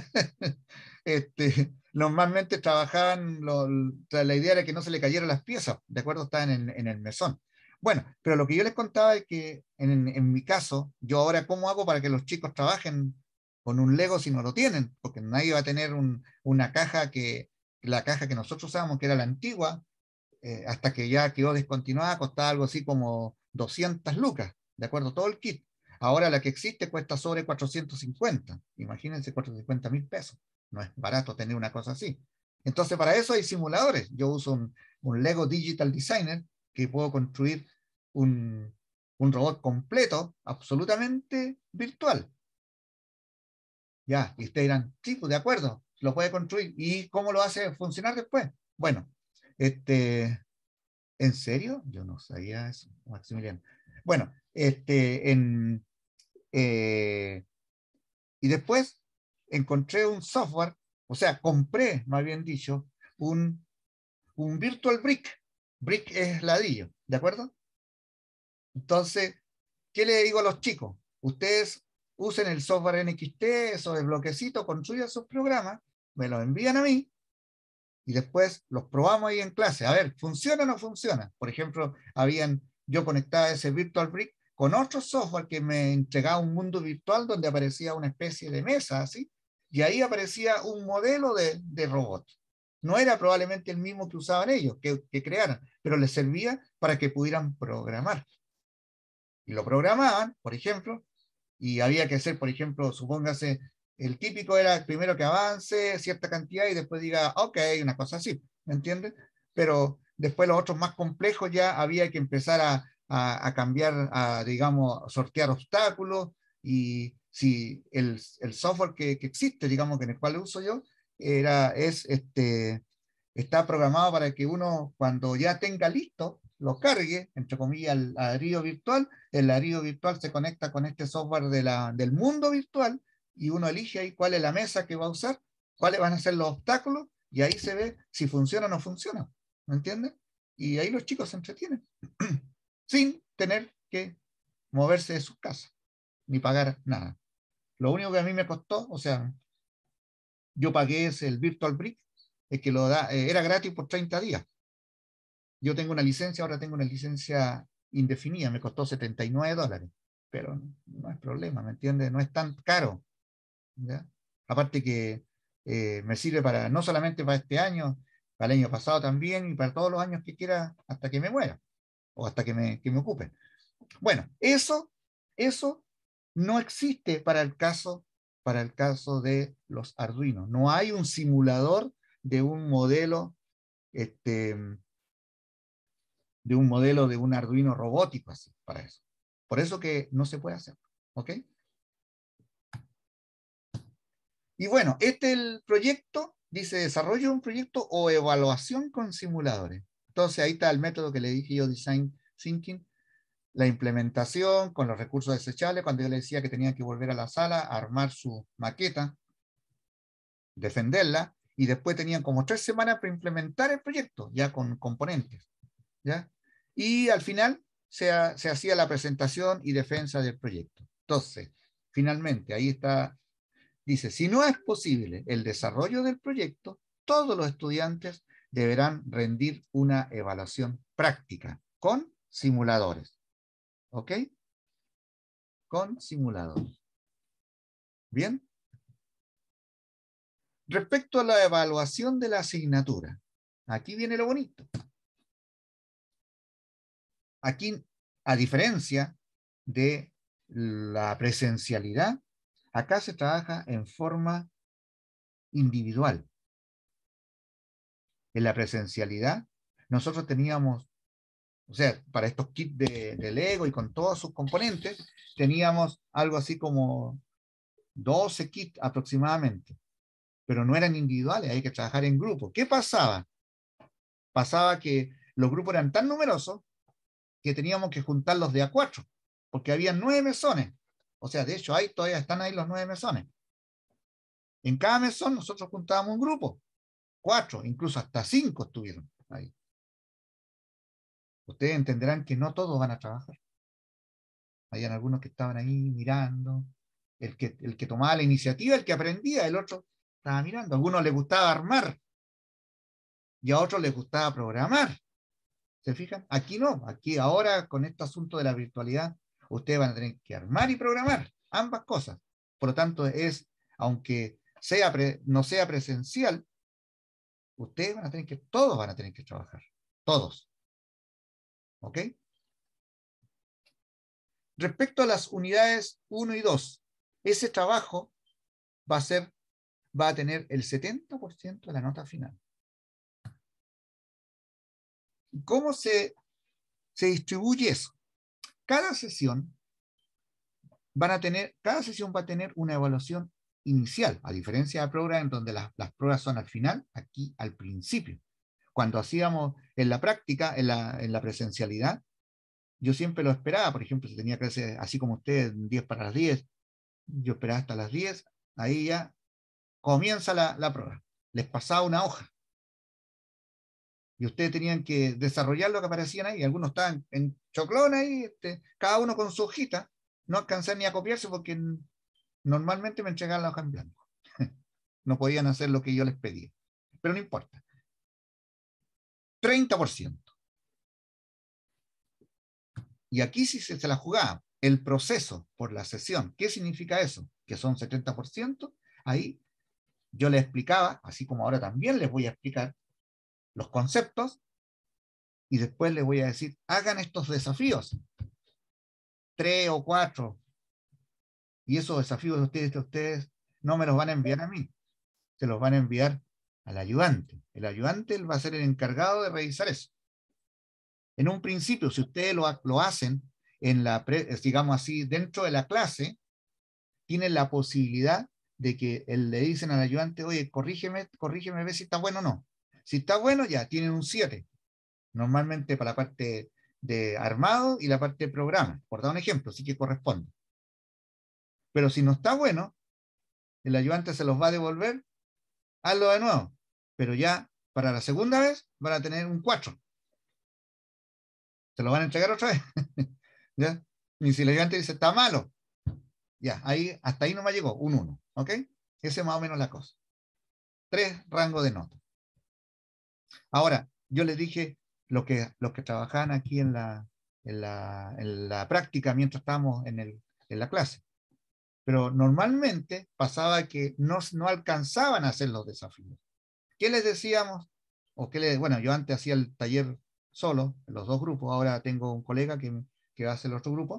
Speaker 1: Este, normalmente trabajaban, lo- la idea era que no se le cayeran las piezas, ¿de acuerdo? Estaban en, en el mesón. Bueno, pero lo que yo les contaba es que en, en mi caso, yo ahora, ¿cómo hago para que los chicos trabajen con un Lego si no lo tienen? Porque nadie va a tener un- una caja que, la caja que nosotros usábamos, que era la antigua, eh, hasta que ya quedó descontinuada, costaba algo así como doscientas lucas, ¿de acuerdo? Todo el kit. Ahora la que existe cuesta sobre cuatrocientos cincuenta. Imagínense, cuatrocientos cincuenta mil pesos. No es barato tener una cosa así. Entonces, para eso hay simuladores. Yo uso un, un Lego Digital Designer que puedo construir un, un robot completo, absolutamente virtual. Ya, y ustedes dirán, sí, pues de acuerdo, lo puede construir. ¿Y cómo lo hace funcionar después? Bueno, este, ¿en serio? Yo no sabía eso, Maximiliano. Bueno, este, en, eh, y después encontré un software, o sea, compré, más bien dicho, un, un Virtual Brick. Brick es ladrillo, ¿de acuerdo? Entonces, ¿qué le digo a los chicos? Ustedes usen el software N X T, eso de bloquecito, construyan sus programas, me los envían a mí y después los probamos ahí en clase. A ver, ¿funciona o no funciona? Por ejemplo, habían, yo conectaba ese Virtual Brick con otro software que me entregaba un mundo virtual donde aparecía una especie de mesa, así, y ahí aparecía un modelo de, de robot. No era probablemente el mismo que usaban ellos, que, que crearan, pero les servía para que pudieran programar. Y lo programaban, por ejemplo, y había que hacer, por ejemplo, supóngase, el típico era el primero que avance cierta cantidad y después diga, ok, una cosa así, ¿me entiendes? Pero después los otros más complejos ya había que empezar a, a, a cambiar, a, digamos, sortear obstáculos, y si el, el software que, que existe, digamos, que en el cual lo uso yo, era, es este, está programado para que uno, cuando ya tenga listo, lo cargue, entre comillas, al ladrillo virtual. El ladrillo virtual se conecta con este software de la, del mundo virtual, y uno elige ahí cuál es la mesa que va a usar, cuáles van a ser los obstáculos, y ahí se ve si funciona o no funciona, ¿me entiendes? Y ahí los chicos se entretienen, sin tener que moverse de sus casas, ni pagar nada. Lo único que a mí me costó, o sea, yo pagué ese, el Virtual Brick, es que lo da, eh, era gratis por treinta días. Yo tengo una licencia, ahora tengo una licencia indefinida, me costó setenta y nueve dólares, pero no es problema, ¿me entiendes? No es tan caro, ¿ya? Aparte que eh, me sirve para, no solamente para este año, para el año pasado también, y para todos los años que quiera hasta que me muera, o hasta que me, que me ocupe. Bueno, eso, eso no existe para el caso, para el caso de los Arduino. No hay un simulador de un modelo, este, de un modelo de un Arduino robótico así, para eso. Por eso que no se puede hacer, ¿ok? Y bueno, este es el proyecto, dice desarrollo de un proyecto o evaluación con simuladores. Entonces ahí está el método que le dije yo, Design Thinking, la implementación con los recursos desechables, cuando yo le decía que tenía que volver a la sala, a armar su maqueta, defenderla, y después tenían como tres semanas para implementar el proyecto, ya con componentes, ¿ya? Y al final se, ha, se hacía la presentación y defensa del proyecto. Entonces, finalmente, ahí está, dice, si no es posible el desarrollo del proyecto, todos los estudiantes deberán rendir una evaluación práctica con simuladores. ¿Ok? Con simuladores. ¿Bien? Respecto a la evaluación de la asignatura, aquí viene lo bonito. Aquí, a diferencia de la presencialidad, acá se trabaja en forma individual. En la presencialidad, nosotros teníamos, o sea, para estos kits de, de Lego y con todos sus componentes, teníamos algo así como doce kits aproximadamente, pero no eran individuales, hay que trabajar en grupo. ¿Qué pasaba? Pasaba que los grupos eran tan numerosos que teníamos que juntarlos de a cuatro, porque había nueve mesones. O sea, de hecho, ahí todavía están ahí los nueve mesones. En cada mesón nosotros juntábamos un grupo, cuatro, incluso hasta cinco estuvieron ahí. Ustedes entenderán que no todos van a trabajar. Habían algunos que estaban ahí mirando, el que, el que tomaba la iniciativa, el que aprendía, el otro estaba mirando. A algunos les gustaba armar y a otros les gustaba programar. ¿Se fijan? Aquí no, aquí ahora con este asunto de la virtualidad, ustedes van a tener que armar y programar, ambas cosas. Por lo tanto, es, aunque sea pre, no sea presencial, ustedes van a tener que, todos van a tener que trabajar, todos. ¿Ok? Respecto a las unidades uno y dos, ese trabajo va a ser, va a tener el setenta por ciento de la nota final. ¿Cómo se, se distribuye eso? Cada sesión van a tener, cada sesión va a tener una evaluación inicial, a diferencia de pruebas en donde las, las pruebas son al final, aquí al principio. Cuando hacíamos en la práctica, en la, en la presencialidad, yo siempre lo esperaba. Por ejemplo, si tenía clase así como ustedes, diez para las diez, yo esperaba hasta las diez, ahí ya comienza la, la prueba. Les pasaba una hoja y ustedes tenían que desarrollar lo que aparecían ahí. Algunos estaban en choclón ahí, este, cada uno con su hojita, no alcanzaban ni a copiarse porque normalmente me entregaban la hoja en blanco. No podían hacer lo que yo les pedía. Pero no importa. treinta por ciento. Y aquí sí se, se la jugaba. El proceso por la sesión. ¿Qué significa eso? Que son setenta por ciento. Ahí yo les explicaba, así como ahora también les voy a explicar, los conceptos, y después les voy a decir, hagan estos desafíos. Tres o cuatro. Y esos desafíos de ustedes, de ustedes no me los van a enviar a mí, se los van a enviar al ayudante. El ayudante él va a ser el encargado de revisar eso. En un principio, si ustedes lo, lo hacen, en la pre, digamos así, dentro de la clase, tienen la posibilidad de que él, le dicen al ayudante, oye, corrígeme, corrígeme, ve si está bueno o no. Si está bueno, ya, tienen un siete. Normalmente para la parte de armado y la parte de programa, por dar un ejemplo, sí que corresponde. Pero si no está bueno, el ayudante se los va a devolver, hazlo de nuevo. Pero ya para la segunda vez van a tener un cuatro. Se lo van a entregar otra vez. ¿Ya? Y si el ayudante dice, está malo, ya, ahí, hasta ahí no me llegó, un uno. ¿Ok? Esa es más o menos la cosa. Tres rangos de nota. Ahora, yo les dije, lo que, los que trabajaban aquí en la, en la, en la práctica mientras estábamos en, el, en la clase, pero normalmente pasaba que no, no alcanzaban a hacer los desafíos. ¿Qué les decíamos? O qué les, bueno, yo antes hacía el taller solo, los dos grupos, ahora tengo un colega que, que va a hacer el otro grupo.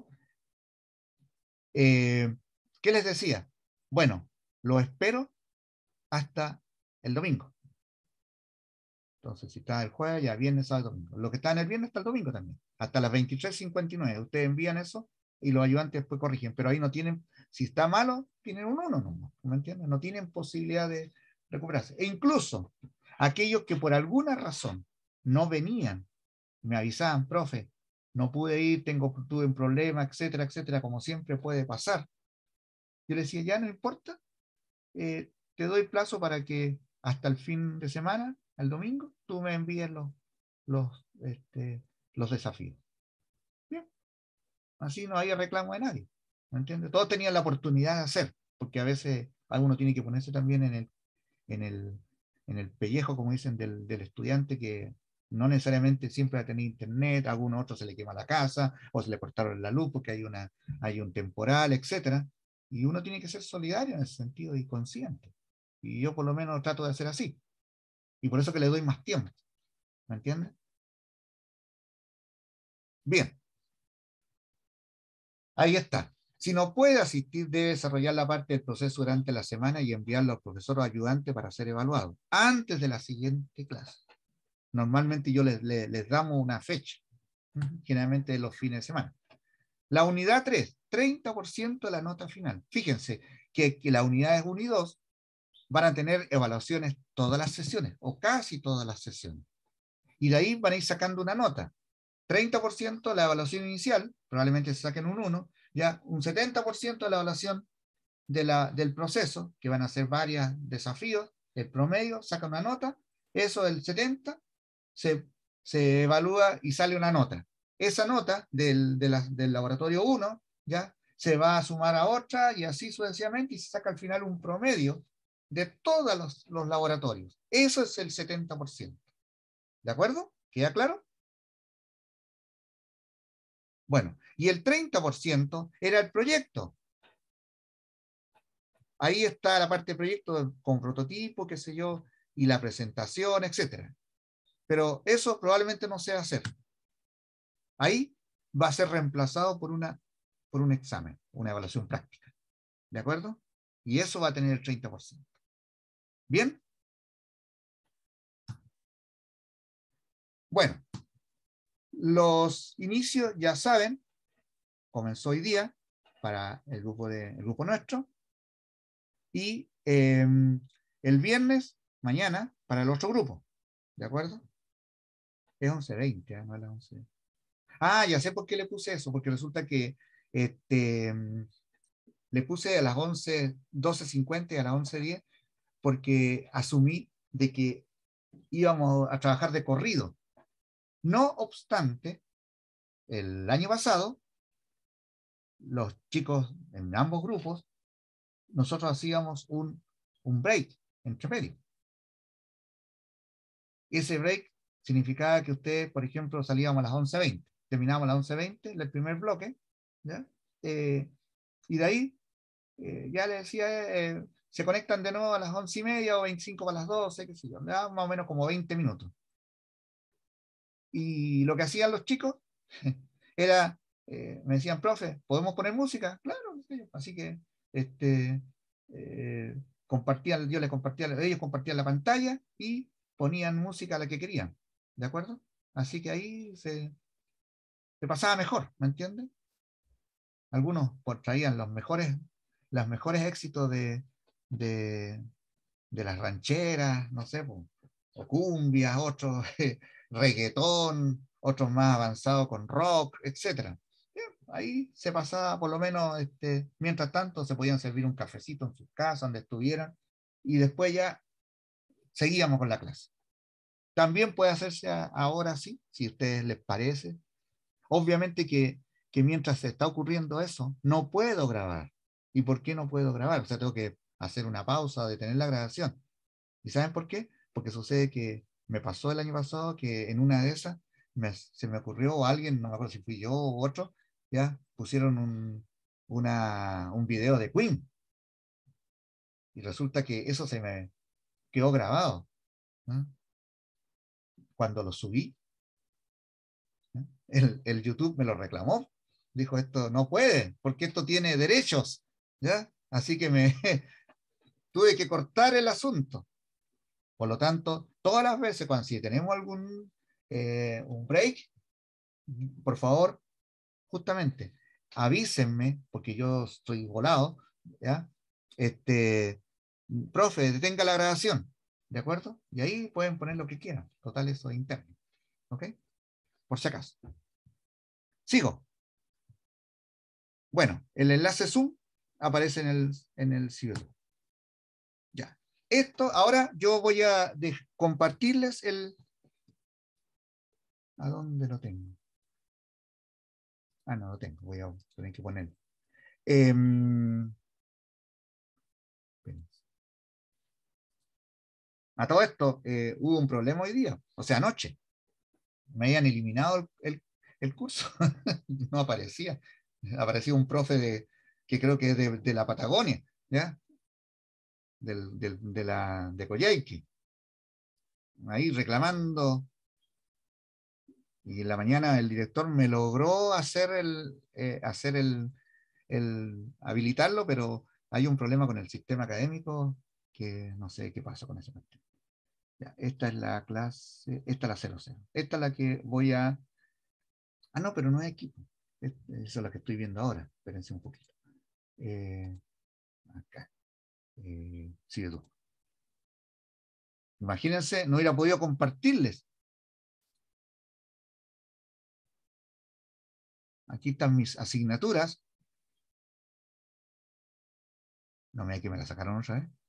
Speaker 1: Eh, ¿Qué les decía? Bueno, lo espero hasta el domingo. Entonces, si está el jueves, ya viernes, sábado, domingo. Lo que está en el viernes está el domingo también. Hasta las veintitrés cincuenta y nueve. Ustedes envían eso y los ayudantes después corrigen. Pero ahí no tienen, si está malo, tienen un uno, no, ¿me entienden? No tienen posibilidad de recuperarse. E incluso aquellos que por alguna razón no venían, me avisaban, profe, no pude ir, tengo, tuve un problema, etcétera, etcétera, como siempre puede pasar. Yo les decía, ya no importa, eh, te doy plazo para que hasta el fin de semana, el domingo, tú me envíes los, los, este, los desafíos. Bien, así no había reclamo de nadie. ¿Me entiendes? Todos tenían la oportunidad de hacer, porque a veces alguno tiene que ponerse también en el, en el, en el pellejo, como dicen, del, del estudiante que no necesariamente siempre va a tener internet, a alguno otro se le quema la casa, o se le cortaron la luz porque hay, una, hay un temporal, etcétera. Y uno tiene que ser solidario en ese sentido y consciente. Y yo por lo menos trato de hacer así. Y por eso que le doy más tiempo. ¿Me entiendes? Bien, ahí está. Si no puede asistir, debe desarrollar la parte del proceso durante la semana y enviarlo al profesor o ayudante para ser evaluado antes de la siguiente clase. Normalmente yo les, les, les damos una fecha, generalmente los fines de semana. La unidad tres, treinta por ciento de la nota final. Fíjense que, que las unidades uno y dos van a tener evaluaciones todas las sesiones, o casi todas las sesiones. Y de ahí van a ir sacando una nota. treinta por ciento de la evaluación inicial, probablemente se saquen un uno, ya un setenta por ciento de la evaluación de la, del proceso, que van a ser varios desafíos, el promedio, saca una nota, eso del setenta se, se evalúa y sale una nota. Esa nota del, de la, del laboratorio uno, ya, se va a sumar a otra y así sucesivamente y se saca al final un promedio de todos los, los laboratorios. Eso es el setenta por ciento. ¿De acuerdo? ¿Queda claro? Bueno, y el treinta por ciento era el proyecto. Ahí está la parte de proyecto con prototipo, qué sé yo, y la presentación, etcétera. Pero eso probablemente no se va a hacer. Ahí va a ser reemplazado por, una, por un examen, una evaluación práctica. ¿De acuerdo? Y eso va a tener el treinta por ciento. ¿Bien? Bueno, los inicios ya saben, comenzó hoy día para el grupo, de, el grupo nuestro y eh, el viernes, mañana, para el otro grupo. ¿De acuerdo? Es once veinte, ¿eh? No es las once. Ah, ya sé por qué le puse eso, porque resulta que este, le puse a las once, doce cincuenta y a las once diez, porque asumí de que íbamos a trabajar de corrido. No obstante, el año pasado, los chicos en ambos grupos, nosotros hacíamos un, un break entre medio. Ese break significaba que ustedes, por ejemplo, salíamos a las once veinte, terminábamos a las once veinte, el primer bloque, ¿ya? Eh, y de ahí, eh, ya les decía, eh, se conectan de nuevo a las once y media o veinticinco para las doce, qué sé yo, más o menos como veinte minutos. Y lo que hacían los chicos era, eh, me decían, profe, ¿podemos poner música? Claro, así que este, eh, compartían, yo les compartía, ellos compartían la pantalla y ponían música a la que querían, ¿de acuerdo? Así que ahí se, se pasaba mejor, ¿me entiendes? Algunos pues, traían los mejores, los mejores éxitos de, de, de las rancheras, no sé, pues, o cumbias, otros eh, reggaetón, otros más avanzados con rock, etcétera. Ahí se pasaba, por lo menos, este, mientras tanto, se podían servir un cafecito en sus casas, donde estuvieran, y después ya seguíamos con la clase. También puede hacerse a, ahora sí, si a ustedes les parece. Obviamente que, que mientras se está ocurriendo eso, no puedo grabar. ¿Y por qué no puedo grabar? O sea, tengo que hacer una pausa, detener la grabación. ¿Y saben por qué? Porque sucede que me pasó el año pasado que en una de esas me, se me ocurrió, o alguien, no me acuerdo si fui yo u otro, ya pusieron un, una, un video de Queen. Y resulta que eso se me quedó grabado, ¿no? Cuando lo subí, ¿no? el, el YouTube me lo reclamó. Dijo, esto no puede, porque esto tiene derechos, ¿ya? Así que me tuve que cortar el asunto. Por lo tanto, todas las veces cuando si tenemos algún eh, un break, por favor, justamente, avísenme, porque yo estoy volado, ¿ya? Este, profe, detenga la grabación, ¿de acuerdo? Y ahí pueden poner lo que quieran, total, eso es interno, ¿ok? Por si acaso. Sigo. Bueno, el enlace Zoom aparece en el, en el sitio. Ya. Esto, ahora yo voy a de, compartirles el... ¿A dónde lo tengo? Ah, no lo tengo, voy a tener que ponerlo. Eh, a todo esto, eh, hubo un problema hoy día, o sea, anoche. Me habían eliminado el, el, el curso, no aparecía. Aparecía un profe de, que creo que es de, de la Patagonia, ¿ya? Del, del, de, la, de Coyhaique, ahí reclamando. Y en la mañana el director me logró hacer el, eh, hacer el, el habilitarlo, pero hay un problema con el sistema académico que no sé qué pasa con ese parte. Ya, esta es la clase, esta es la cero cero. Esta es la que voy a... Ah, no, pero no es equipo. Esa es la que estoy viendo ahora. Espérense un poquito. Eh, acá. Eh, sigue tú. Imagínense, no hubiera podido compartirles. Aquí están mis asignaturas. No me que me la sacaron otra vez.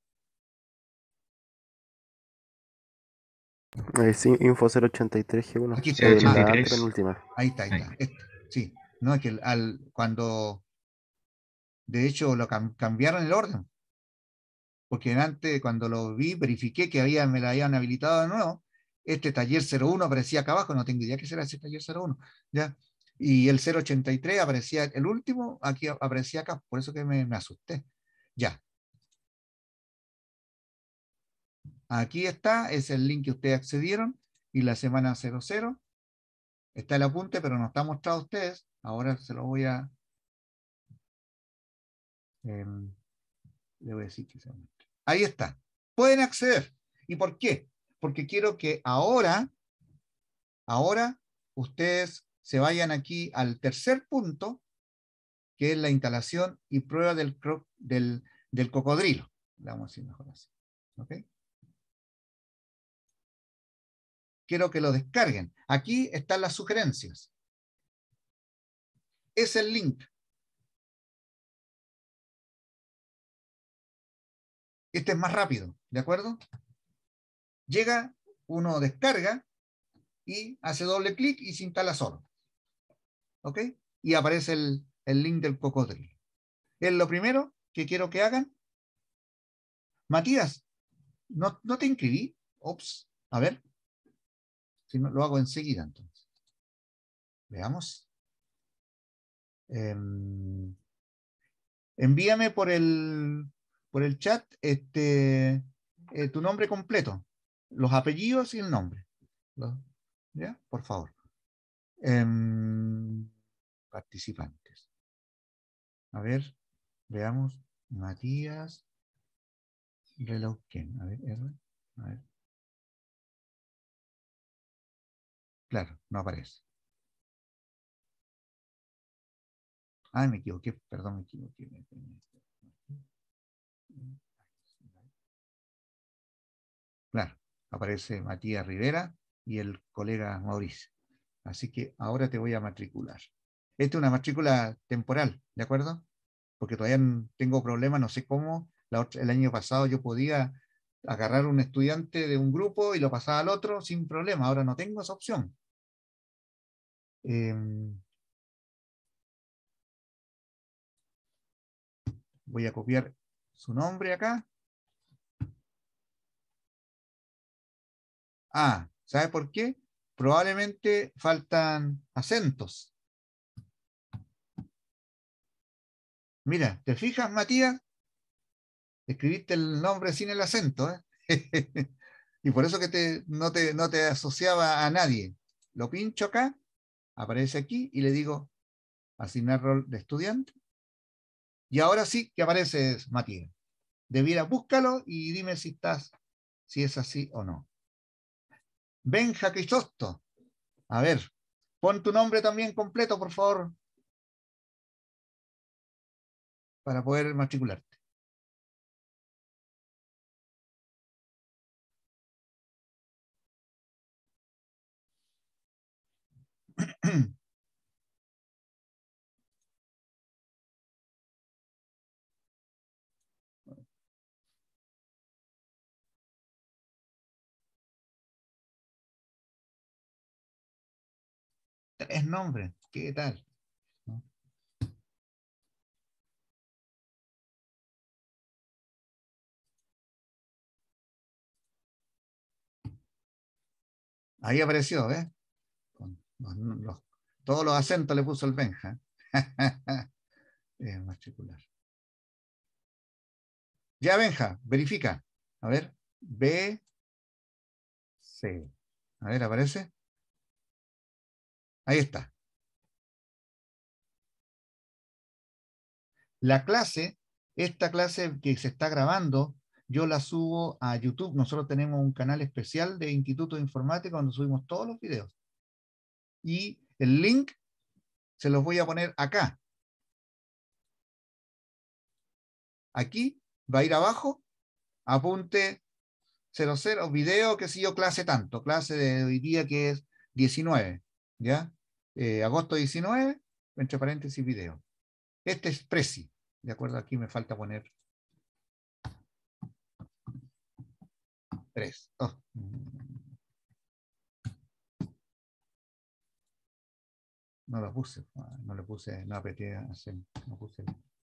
Speaker 2: Eh, sí, Info cero ochenta y tres G uno.
Speaker 1: Aquí está.
Speaker 2: Eh,
Speaker 1: Ah,
Speaker 2: la penúltima.
Speaker 1: ahí está, ahí está. Esta. Sí. No, es que el- al, cuando de hecho lo cam- cambiaron el orden. Porque antes, cuando lo vi, verifiqué que había, me la habían habilitado de nuevo. Este taller cero uno aparecía acá abajo, no tengo idea qué será ese taller cero uno, ¿ya? Y el cero ochenta y tres aparecía, el último, aquí aparecía acá, por eso que me, me asusté. Ya, aquí está, es el link que ustedes accedieron, y la semana cero cero, está el apunte, pero no está mostrado a ustedes, ahora se lo voy a, eh, le voy a decir que se muestre. Ahí está, pueden acceder. ¿Y por qué? Porque quiero que ahora Ahora ustedes se vayan aquí al tercer punto, que es la instalación y prueba del, del, del cocodrilo. Le vamos a decir mejor así. ¿Okay? Quiero que lo descarguen. Aquí están las sugerencias. Es el link. Este es más rápido, ¿de acuerdo? Llega, uno descarga y hace doble clic y se instala solo. ¿Ok? Y aparece el, el link del cocodrilo. Es lo primero que quiero que hagan. Matías, ¿no, no te inscribí? Ops, a ver. Si no, lo hago enseguida, entonces. Veamos. Eh, envíame por el, por el chat este, eh, tu nombre completo, los apellidos y el nombre. ¿Lo? ¿Ya? Por favor. Eh, participantes. A ver, veamos. Matías Relauquén. A ver, R. A ver. Claro, no aparece. Ah, me equivoqué, perdón, me equivoqué. Claro, aparece Matías Rivera y el colega Mauricio. Así que ahora te voy a matricular. Esta es una matrícula temporal, ¿de acuerdo? Porque todavía tengo problemas, no sé cómo. La otra, el año pasado yo podía agarrar un estudiante de un grupo y lo pasaba al otro sin problema. Ahora no tengo esa opción. Eh, voy a copiar su nombre acá. Ah, ¿sabe por qué? Probablemente faltan acentos. Mira, ¿te fijas, Matías? Escribiste el nombre sin el acento, ¿eh? Y por eso que te, no, te, no te asociaba a nadie. Lo pincho acá, aparece aquí y le digo asignar rol de estudiante. Y ahora sí que aparece Matías. Debiera búscalo y dime si estás, si es así o no. Benja Crisosto. A ver, pon tu nombre también completo, por favor, para poder matricularte. Tres nombres, ¿qué tal? ¿No? Ahí apareció, ¿ves? Con los, los, todos los acentos le puso el Benja. eh, matricular. Ya, Benja, verifica. A ver, B, C. A ver, aparece. Ahí está. La clase, esta clase que se está grabando, yo la subo a YouTube. Nosotros tenemos un canal especial de Instituto de Informática donde subimos todos los videos. Y el link se los voy a poner acá. Aquí va a ir abajo, apunte cero cero, video, que sé yo, clase tanto, clase de hoy día que es diecinueve, ¿ya? Eh, agosto diecinueve, entre paréntesis, video. Este es Prezi, ¿de acuerdo? Aquí me falta poner tres. Oh. No lo puse, no le puse, no apreté hacer, no puse.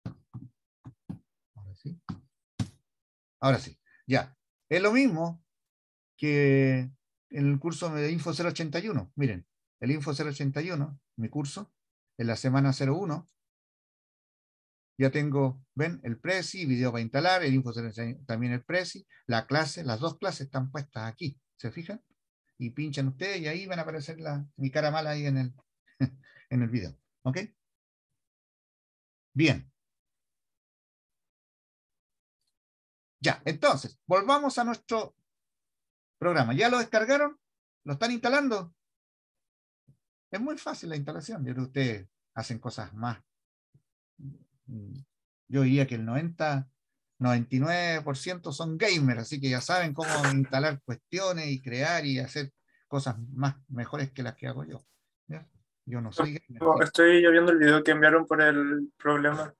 Speaker 1: Ahora sí. Ahora sí, ya. Es lo mismo que en el curso de Info cero ochenta y uno. Miren, el Info cero ochenta y uno, mi curso, en la semana cero uno, ya tengo, ven, el Prezi, video para instalar, el Info cero ochenta y uno, también el Prezi, la clase, las dos clases están puestas aquí, ¿se fijan? Y pinchan ustedes y ahí van a aparecer la, mi cara mala ahí en el, en el video, ¿ok? Bien. Ya, entonces, volvamos a nuestro programa. ¿Ya lo descargaron? ¿Lo están instalando? Es muy fácil la instalación. Yo creo que ustedes hacen cosas más. Yo diría que el noventa, noventa y nueve por ciento son gamers, así que ya saben cómo instalar cuestiones y crear y hacer cosas más mejores que las que hago yo. ¿Ya? Yo no soy gamer.
Speaker 3: No, estoy viendo el video que enviaron por el problema.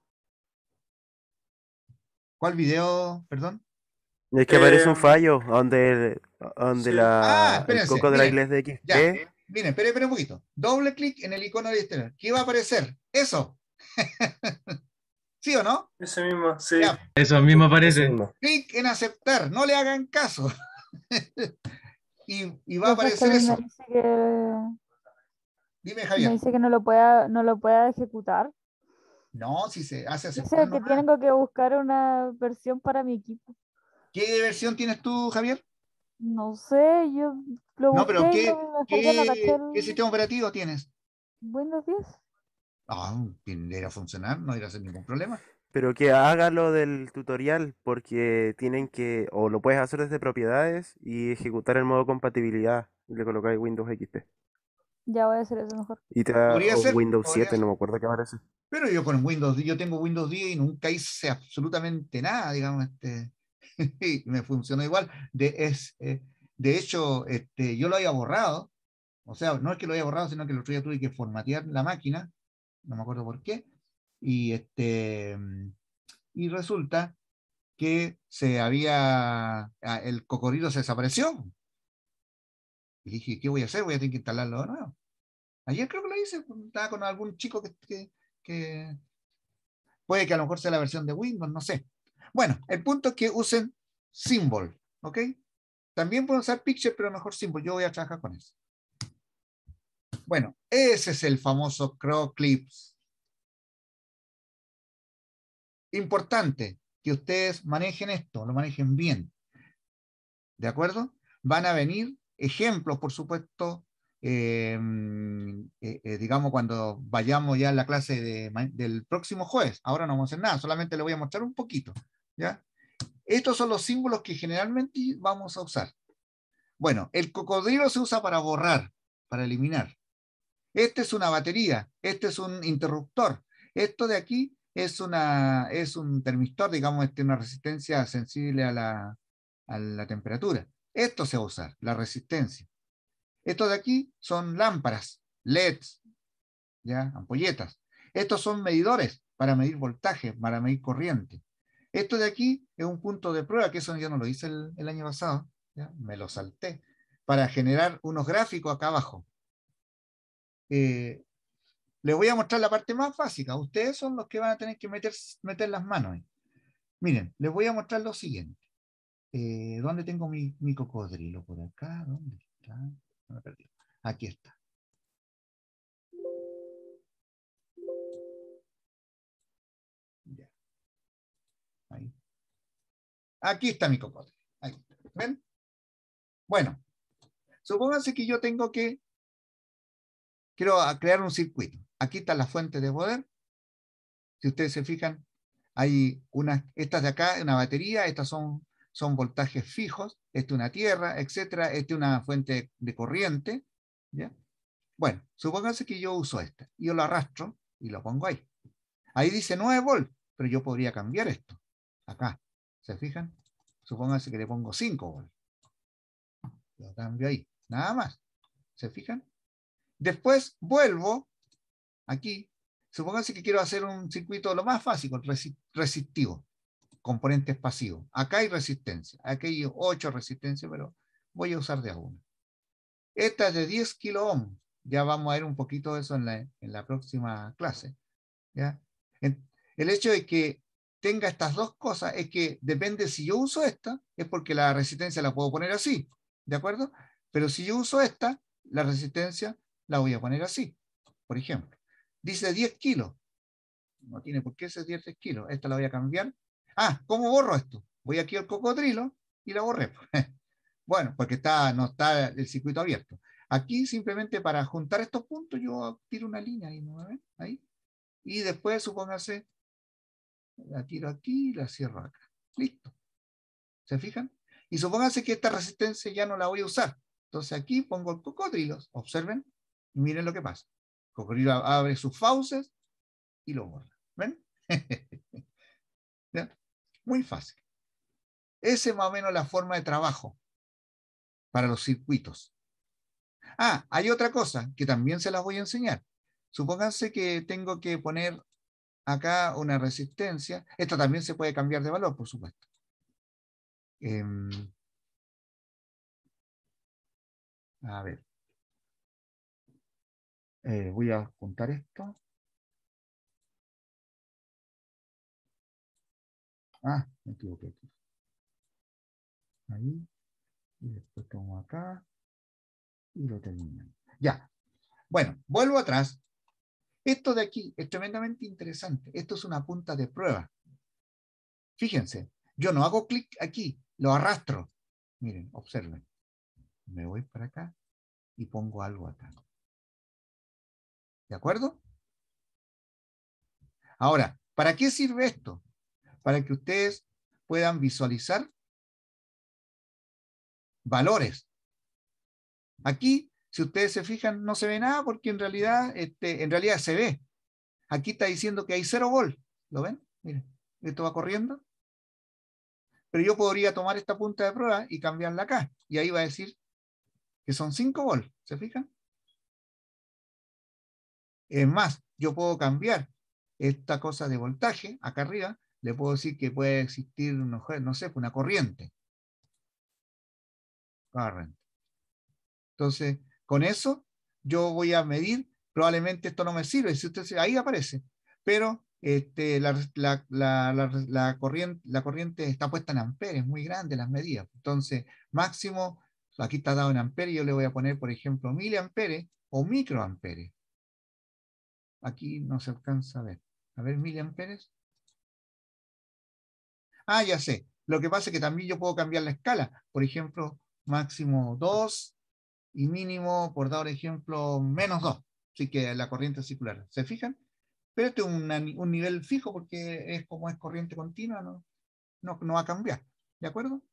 Speaker 1: ¿Cuál video? Perdón.
Speaker 2: Es que aparece un
Speaker 3: Eh,
Speaker 2: fallo donde, donde
Speaker 3: sí.
Speaker 1: Ah,
Speaker 2: la, el
Speaker 1: espérense,
Speaker 2: coco de la
Speaker 1: miren.
Speaker 2: iglesia de X
Speaker 1: Ya,
Speaker 2: P.
Speaker 1: miren, esperen, esperen un poquito. Doble clic en el icono de exterior. ¿Qué va a aparecer? Eso. ¿Sí o no?
Speaker 3: Ese mismo, sí.
Speaker 1: Ya.
Speaker 4: Eso mismo
Speaker 2: Eso
Speaker 4: aparece.
Speaker 2: mismo.
Speaker 1: Clic en aceptar. No le hagan caso. y, y va a
Speaker 5: Profe, es que a
Speaker 1: aparecer
Speaker 5: mí me
Speaker 1: eso.
Speaker 5: dice que,
Speaker 1: Dime,
Speaker 5: me
Speaker 1: Javier.
Speaker 5: dice que no lo pueda, no lo pueda ejecutar.
Speaker 1: No, si se hace
Speaker 5: Dice
Speaker 1: aceptar
Speaker 5: que
Speaker 1: nomás.
Speaker 5: tengo que buscar una versión para mi equipo.
Speaker 1: ¿Qué versión tienes tú, Javier?
Speaker 5: No sé, yo lo
Speaker 1: No, pero
Speaker 5: busqué y
Speaker 1: ¿qué,
Speaker 5: no, mejor ya no caché
Speaker 1: qué, qué
Speaker 5: el
Speaker 1: sistema operativo tienes?
Speaker 5: Windows diez.
Speaker 1: Ah, debería funcionar, no debería ser ningún problema.
Speaker 2: Pero que haga lo del tutorial, porque tienen que, o lo puedes hacer desde propiedades y ejecutar el modo compatibilidad y le colocáis Windows X P.
Speaker 5: Ya voy a hacer eso mejor.
Speaker 2: Y te da,
Speaker 1: Podría
Speaker 2: o
Speaker 1: ser,
Speaker 2: Windows
Speaker 1: podría
Speaker 2: siete,
Speaker 1: ser.
Speaker 2: no me acuerdo qué aparece.
Speaker 1: Pero yo con Windows, yo tengo Windows diez y nunca hice absolutamente nada, digamos, este, y me funcionó igual. De, es, eh, de hecho, este, yo lo había borrado, o sea, no es que lo haya borrado, sino que el otro día tuve que formatear la máquina, no me acuerdo por qué, y, este, y resulta que se había, ah, el cocodrilo se desapareció. Y dije, ¿qué voy a hacer? Voy a tener que instalarlo de nuevo. Ayer creo que lo hice, estaba con algún chico que, que, que puede que a lo mejor sea la versión de Windows, no sé. Bueno, el punto es que usen Symbol, ¿ok? También pueden usar Picture, pero mejor Symbol. Yo voy a trabajar con eso. Bueno, ese es el famoso Crow Clips. Importante que ustedes manejen esto, lo manejen bien. ¿De acuerdo? Van a venir ejemplos, por supuesto, eh, eh, eh, digamos, cuando vayamos ya a la clase de, del próximo jueves. Ahora no vamos a hacer nada, solamente le voy a mostrar un poquito. ¿Ya? Estos son los símbolos que generalmente vamos a usar. Bueno, el cocodrilo se usa para borrar, para eliminar. Este es una batería, este es un interruptor. Esto de aquí es, una, es un termistor, digamos, este, una resistencia sensible a la, a la temperatura. Esto se va a usar, la resistencia. Estos de aquí son lámparas, L E Ds, ¿ya? Ampolletas. Estos son medidores para medir voltaje, para medir corriente. Esto de aquí es un punto de prueba, que eso yo no lo hice el, el año pasado, ¿ya? Me lo salté, para generar unos gráficos acá abajo. Eh, les voy a mostrar la parte más básica. Ustedes son los que van a tener que meter, meter las manos ahí. Miren, les voy a mostrar lo siguiente. Eh, ¿Dónde tengo mi, mi cocodrilo? Por acá, ¿dónde está? No me perdí. Aquí está. Ya. Ahí. Aquí está mi cocodrilo. Ahí está. ¿Ven? Bueno, supónganse que yo tengo que, quiero crear un circuito. Aquí está la fuente de poder. Si ustedes se fijan, hay unas, estas de acá, una batería, estas son, son voltajes fijos, esta es una tierra, etcétera, esta es una fuente de corriente, ¿ya? Bueno, supónganse que yo uso esta, yo lo arrastro y lo pongo ahí. Ahí dice nueve volts, pero yo podría cambiar esto, acá, ¿se fijan? Supónganse que le pongo cinco volts, lo cambio ahí, nada más, ¿se fijan? Después vuelvo aquí, supónganse que quiero hacer un circuito lo más fácil, resistivo, componentes pasivos. Acá hay resistencia, aquí hay ocho resistencias, pero voy a usar de a uno. Esta es de diez kilo ohm, ya vamos a ver un poquito de eso en la, en la próxima clase. ¿Ya? En, el hecho de que tenga estas dos cosas es que depende si yo uso esta, es porque la resistencia la puedo poner así, ¿de acuerdo? Pero si yo uso esta, la resistencia la voy a poner así, por ejemplo. Dice diez kilos, no tiene por qué ser diez kilos, esta la voy a cambiar. Ah, ¿cómo borro esto? Voy aquí al cocodrilo y la borré. Bueno, porque está, no está el circuito abierto. Aquí simplemente para juntar estos puntos yo tiro una línea ahí, ¿no? Ahí. Y después, supóngase, la tiro aquí y la cierro acá. Listo. ¿Se fijan? Y supóngase que esta resistencia ya no la voy a usar. Entonces aquí pongo el cocodrilo, observen, y miren lo que pasa. El cocodrilo abre sus fauces y lo borra. ¿Ven? ¿Ya? Muy fácil. Esa es más o menos la forma de trabajo para los circuitos. Ah, hay otra cosa que también se las voy a enseñar. Supónganse que tengo que poner acá una resistencia. Esta también se puede cambiar de valor, por supuesto. Eh, a ver. Eh, voy a juntar esto. Ah, me equivoqué aquí. Ahí. Y después tomo acá. Y lo terminamos. Ya. Bueno, vuelvo atrás. Esto de aquí es tremendamente interesante. Esto es una punta de prueba. Fíjense, yo no hago clic aquí, lo arrastro. Miren, observen. Me voy para acá y pongo algo acá. ¿De acuerdo? Ahora, ¿Para qué sirve esto? Para que ustedes puedan visualizar valores. Aquí, si ustedes se fijan, no se ve nada porque en realidad, este, en realidad se ve. Aquí está diciendo que hay cero volt. ¿Lo ven? Miren, esto va corriendo. Pero yo podría tomar esta punta de prueba y cambiarla acá. Y ahí va a decir que son cinco volt. ¿Se fijan? Es más, yo puedo cambiar esta cosa de voltaje acá arriba. Le puedo decir que puede existir, no, no sé, una corriente. Current. Entonces, con eso yo voy a medir. Probablemente esto no me sirve. Si usted, ahí aparece. Pero este, la, la, la, la, la, corriente, la corriente está puesta en amperes, es muy grande las medidas. Entonces, máximo, aquí está dado en amperes, yo le voy a poner, por ejemplo, miliamperes o microamperes. Aquí no se alcanza a ver. A ver, miliamperes. Ah, ya sé. Lo que pasa es que también yo puedo cambiar la escala. Por ejemplo, máximo dos y mínimo, por dar ejemplo, menos dos. Así que la corriente circular. ¿Se fijan? Pero este es una, un nivel fijo porque es como es corriente continua, no, no, no va a cambiar. ¿De acuerdo?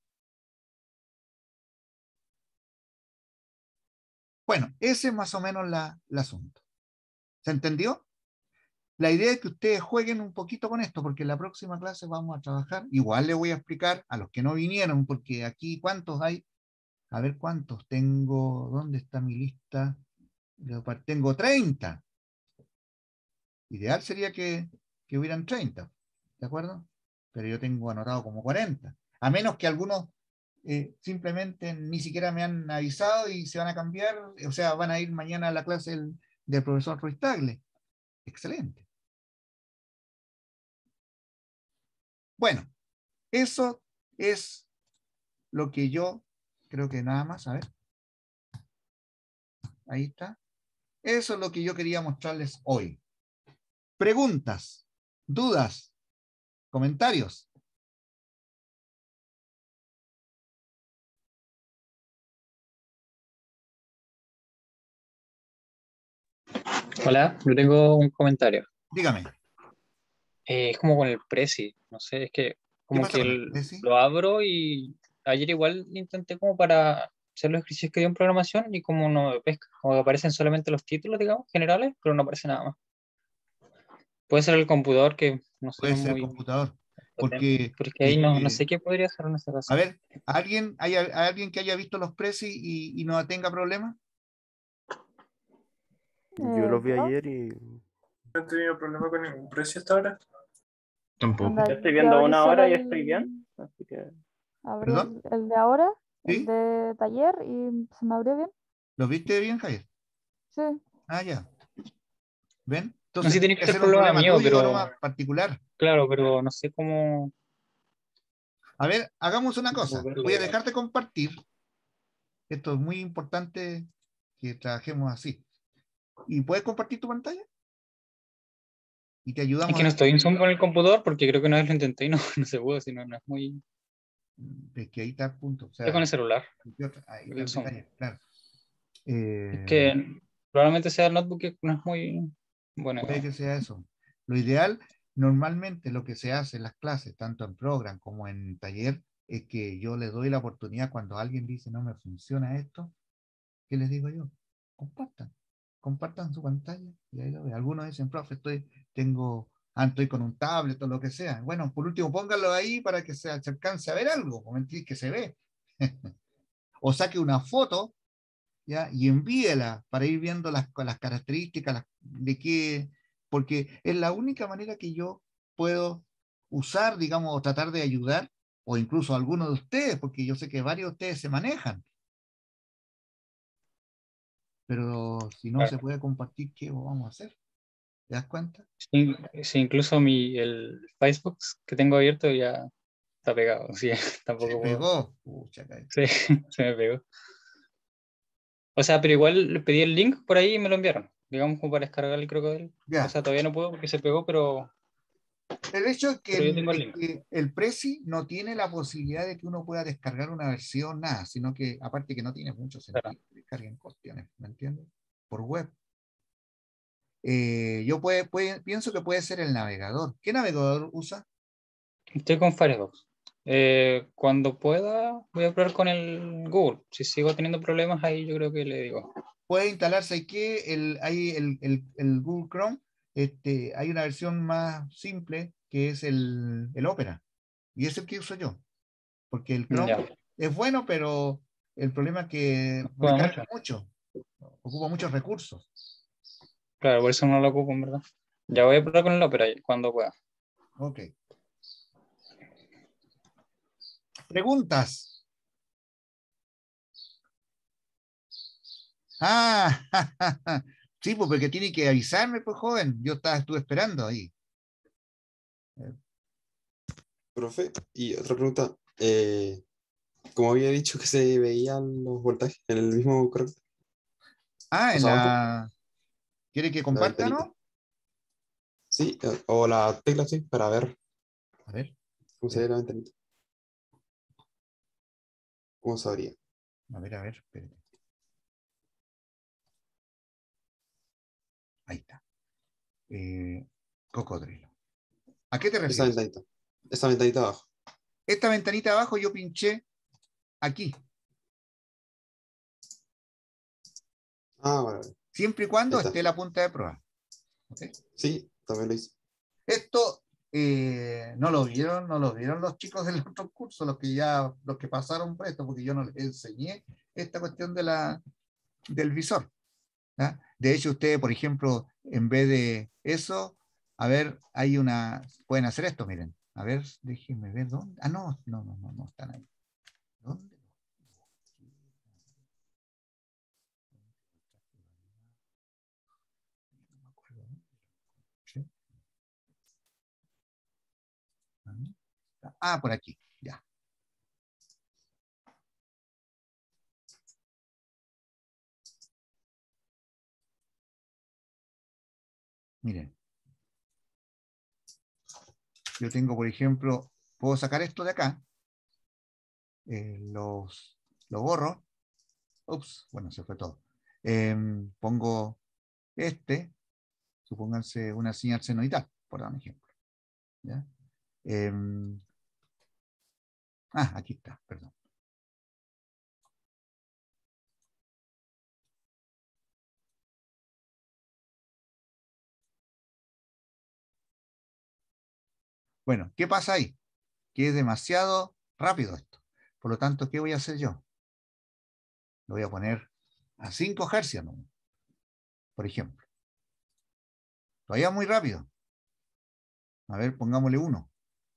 Speaker 1: Bueno, ese es más o menos la, el asunto. ¿Se entendió? La idea es que ustedes jueguen un poquito con esto, porque en la próxima clase vamos a trabajar. Igual les voy a explicar a los que no vinieron, porque aquí, ¿cuántos hay? A ver cuántos tengo. ¿Dónde está mi lista? Tengo treinta. Ideal sería que, que hubieran treinta. ¿De acuerdo? Pero yo tengo anotado como cuarenta. A menos que algunos eh, simplemente ni siquiera me han avisado y se van a cambiar, o sea, van a ir mañana a la clase del, del profesor Ruiz Tagle. Excelente. Bueno, eso es lo que yo creo que nada más, a ver. Ahí está. Eso es lo que yo quería mostrarles hoy. Preguntas, dudas, comentarios.
Speaker 4: Hola, yo tengo un comentario.
Speaker 1: Dígame.
Speaker 4: Eh, es como con el Prezi, no sé, es que
Speaker 1: ¿Qué
Speaker 4: como
Speaker 1: pasa
Speaker 4: que
Speaker 1: con el
Speaker 4: el-
Speaker 1: Prezi?
Speaker 4: lo abro y ayer igual intenté como para hacer los ejercicios que dio en programación y como no me pesca, como que aparecen solamente los títulos, digamos, generales, pero no aparece nada más. Puede ser el computador que no sé, no
Speaker 1: Puede
Speaker 4: es
Speaker 1: ser
Speaker 4: muy
Speaker 1: computador.
Speaker 4: potente,
Speaker 1: Porque,
Speaker 4: pero es que ahí no, no
Speaker 1: este,
Speaker 4: sé qué podría hacer en este caso.
Speaker 1: a ver, ¿alguien, hay, hay alguien que haya visto los precios y, y no tenga problema?
Speaker 2: Yo
Speaker 5: Eh,
Speaker 2: los vi
Speaker 5: ¿yo?
Speaker 2: ayer y
Speaker 3: No he tenido problema con ningún precio hasta ahora.
Speaker 6: Tampoco.
Speaker 5: Anda,
Speaker 7: Yo estoy
Speaker 5: yo
Speaker 7: viendo
Speaker 5: abrí
Speaker 7: una
Speaker 5: solo
Speaker 7: hora y estoy
Speaker 5: el,
Speaker 7: bien, así que
Speaker 5: abrí
Speaker 1: ¿Perdón?
Speaker 5: el, el de ahora, el
Speaker 1: ¿Sí?
Speaker 5: de taller, y se me abrió bien.
Speaker 1: ¿Los viste bien, Javier?
Speaker 5: Sí.
Speaker 1: Ah, ya. ¿Ven?
Speaker 4: No sé
Speaker 1: Entonces
Speaker 4: si
Speaker 1: tiene
Speaker 4: tiene que
Speaker 1: que
Speaker 4: ser
Speaker 1: ser un
Speaker 4: problema
Speaker 1: problema
Speaker 4: mío,
Speaker 1: tuyo,
Speaker 4: pero
Speaker 1: nomás particular.
Speaker 4: claro, pero no sé cómo,
Speaker 1: A ver, hagamos una
Speaker 4: cómo
Speaker 1: cosa.
Speaker 4: verlo,
Speaker 1: Voy a
Speaker 4: digamos.
Speaker 1: dejarte compartir. Esto es muy importante que trabajemos así. ¿Y puedes compartir tu pantalla? Y te
Speaker 4: Es
Speaker 1: ayudamos
Speaker 4: que
Speaker 1: a
Speaker 4: no
Speaker 1: ver.
Speaker 4: estoy en Zoom con el computador porque creo que una vez lo intenté y no, no se pudo, sino no es muy...
Speaker 1: Es que ahí está el punto. O
Speaker 4: Estoy con
Speaker 1: sea,
Speaker 4: el celular,
Speaker 1: ahí está
Speaker 4: el
Speaker 1: el
Speaker 4: Zoom.
Speaker 1: detalle, claro.
Speaker 4: Es
Speaker 1: Eh,
Speaker 4: que probablemente sea el notebook que no es muy bueno,
Speaker 1: Puede
Speaker 4: digamos.
Speaker 1: que sea eso. Lo ideal, normalmente lo que se hace en las clases, tanto en program como en taller, es que yo les doy la oportunidad cuando alguien dice no me funciona esto, ¿qué les digo yo? Compartan, compartan su pantalla y ahí lo ven. Algunos dicen, profe, estoy, tengo, ah, estoy con un tablet o lo que sea. Bueno, por último, pónganlo ahí para que se, se alcance a ver algo, comentéis que se ve. O saque una foto, ¿ya? Y envíela para ir viendo las, las características las, de qué, porque es la única manera que yo puedo usar, digamos, o tratar de ayudar, o incluso a algunos de ustedes, porque yo sé que varios de ustedes se manejan, pero si no
Speaker 4: Claro.
Speaker 1: se puede compartir, ¿qué vamos a hacer? ¿Te das cuenta?
Speaker 4: Sí, sí, incluso mi, el Facebook que tengo abierto ya está pegado, sí,
Speaker 1: Se
Speaker 4: tampoco puedo.
Speaker 1: pegó. Pucha, caray.
Speaker 4: Sí, se me pegó. O sea, pero igual le pedí el link por ahí y me lo enviaron, digamos como para descargar el crocodile. O
Speaker 1: Ya.
Speaker 4: sea, todavía no puedo porque se pegó, pero,
Speaker 1: El hecho es que,
Speaker 4: pero yo
Speaker 1: el,
Speaker 4: tengo el
Speaker 1: es
Speaker 4: link.
Speaker 1: que el Prezi no tiene la posibilidad de que uno pueda descargar una versión, nada, sino que aparte que no tiene mucho
Speaker 4: Claro.
Speaker 1: sentido que descarguen cuestiones, ¿me entiendes? Por web. eh, yo puede, puede- pienso que puede ser el navegador. ¿Qué navegador usa?
Speaker 4: Estoy con Firefox. Eh, cuando pueda, voy a probar con el Google. Si sigo teniendo problemas ahí, yo creo que le digo.
Speaker 1: Puede instalarse aquí el, hay el, el, el Google Chrome. Este, hay una versión más simple que es el, el Opera. Y es el que uso yo. Porque el Chrome
Speaker 4: Ya,
Speaker 1: es bueno, pero el problema es que
Speaker 4: juega
Speaker 1: recarga
Speaker 4: mucho.
Speaker 1: mucho. Ocupa muchos recursos.
Speaker 4: Claro, por eso no lo ocupo, en verdad. Ya voy a probar con el Opera cuando pueda.
Speaker 1: Ok. Preguntas. Ah, sí, pues porque tiene que avisarme, pues joven. Yo estaba, estuve esperando ahí.
Speaker 6: Profe, y otra pregunta. eh, como había dicho que se veían los voltajes en el mismo correo,
Speaker 1: Ah,
Speaker 6: más
Speaker 1: en
Speaker 6: abajo,
Speaker 1: la. ¿Quiere que
Speaker 6: la
Speaker 1: comparta,
Speaker 6: ventanita.
Speaker 1: no?
Speaker 6: Sí, eh, o la tecla, sí, para ver
Speaker 1: A ver,
Speaker 6: cómo se ve la ventanita. ¿Cómo sabría?
Speaker 1: a ver, a ver, espérate. Ahí está. Eh, cocodrilo. ¿A qué te
Speaker 6: Esa
Speaker 1: refieres?
Speaker 6: ventanita. Esa ventanita abajo.
Speaker 1: Esta ventanita abajo yo pinché aquí,
Speaker 6: Ah, vale, vale.
Speaker 1: siempre y
Speaker 6: Ahí
Speaker 1: cuando
Speaker 6: está.
Speaker 1: esté la punta de prueba. ¿Ok?
Speaker 6: Sí, también lo hice.
Speaker 1: Esto eh, no lo vieron, no lo vieron los chicos del otro curso, los que ya, los que pasaron por esto, porque yo no les enseñé esta cuestión de la, del visor. ¿Ya? De hecho, ustedes, por ejemplo, en vez de eso, a ver, hay una, pueden hacer esto, miren. A ver, déjenme ver dónde. Ah, no, no, no, no, no están ahí. ¿Dónde? No me acuerdo dónde. ¿Sí? Ah, por aquí, ya. Miren, yo tengo, por ejemplo, puedo sacar esto de acá, eh, los, lo borro. Ups, bueno, se fue todo. Em, pongo este, supónganse una señal senoidal, por dar un ejemplo. ¿Ya? Em, ah, aquí está, perdón. Bueno, ¿qué pasa ahí? Que es demasiado rápido esto. Por lo tanto, ¿qué voy a hacer yo? Lo voy a poner a cinco hercios, ¿no? Por ejemplo. Todavía muy rápido. A ver, pongámosle uno.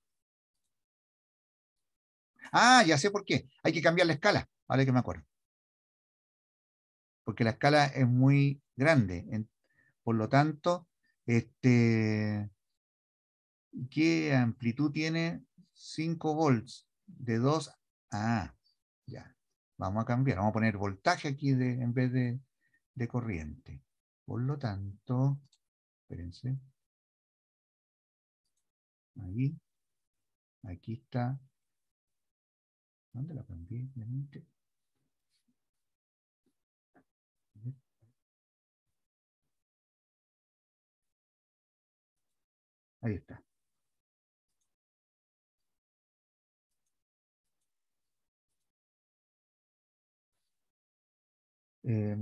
Speaker 1: Ah, ya sé por qué. Hay que cambiar la escala. Ahora que me acuerdo. Porque la escala es muy grande. En- por lo tanto, este, ¿qué amplitud tiene? cinco volts de dos. Ah, ya. Vamos a cambiar. Vamos a poner voltaje aquí de, en vez de, de corriente. Por lo tanto, espérense. Ahí. Aquí está. ¿Dónde la cambié? Ahí está. Eh,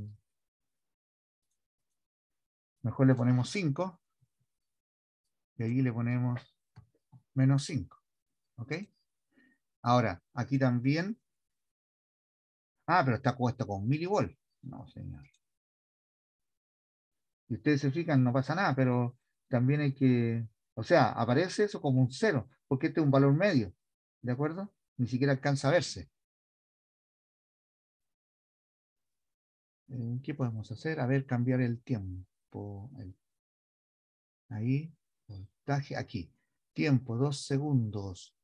Speaker 1: mejor le ponemos cinco y ahí le ponemos menos cinco. ¿Ok? Ahora, aquí también. Ah, pero está puesto con milivolt. No, señor. Si ustedes se fijan, no pasa nada, pero también hay que. O sea, aparece eso como un cero, porque este es un valor medio. ¿De acuerdo? Ni siquiera alcanza a verse. Eh, ¿Qué podemos hacer? A ver, cambiar el tiempo. El- ahí, voltaje, aquí. Tiempo, dos segundos.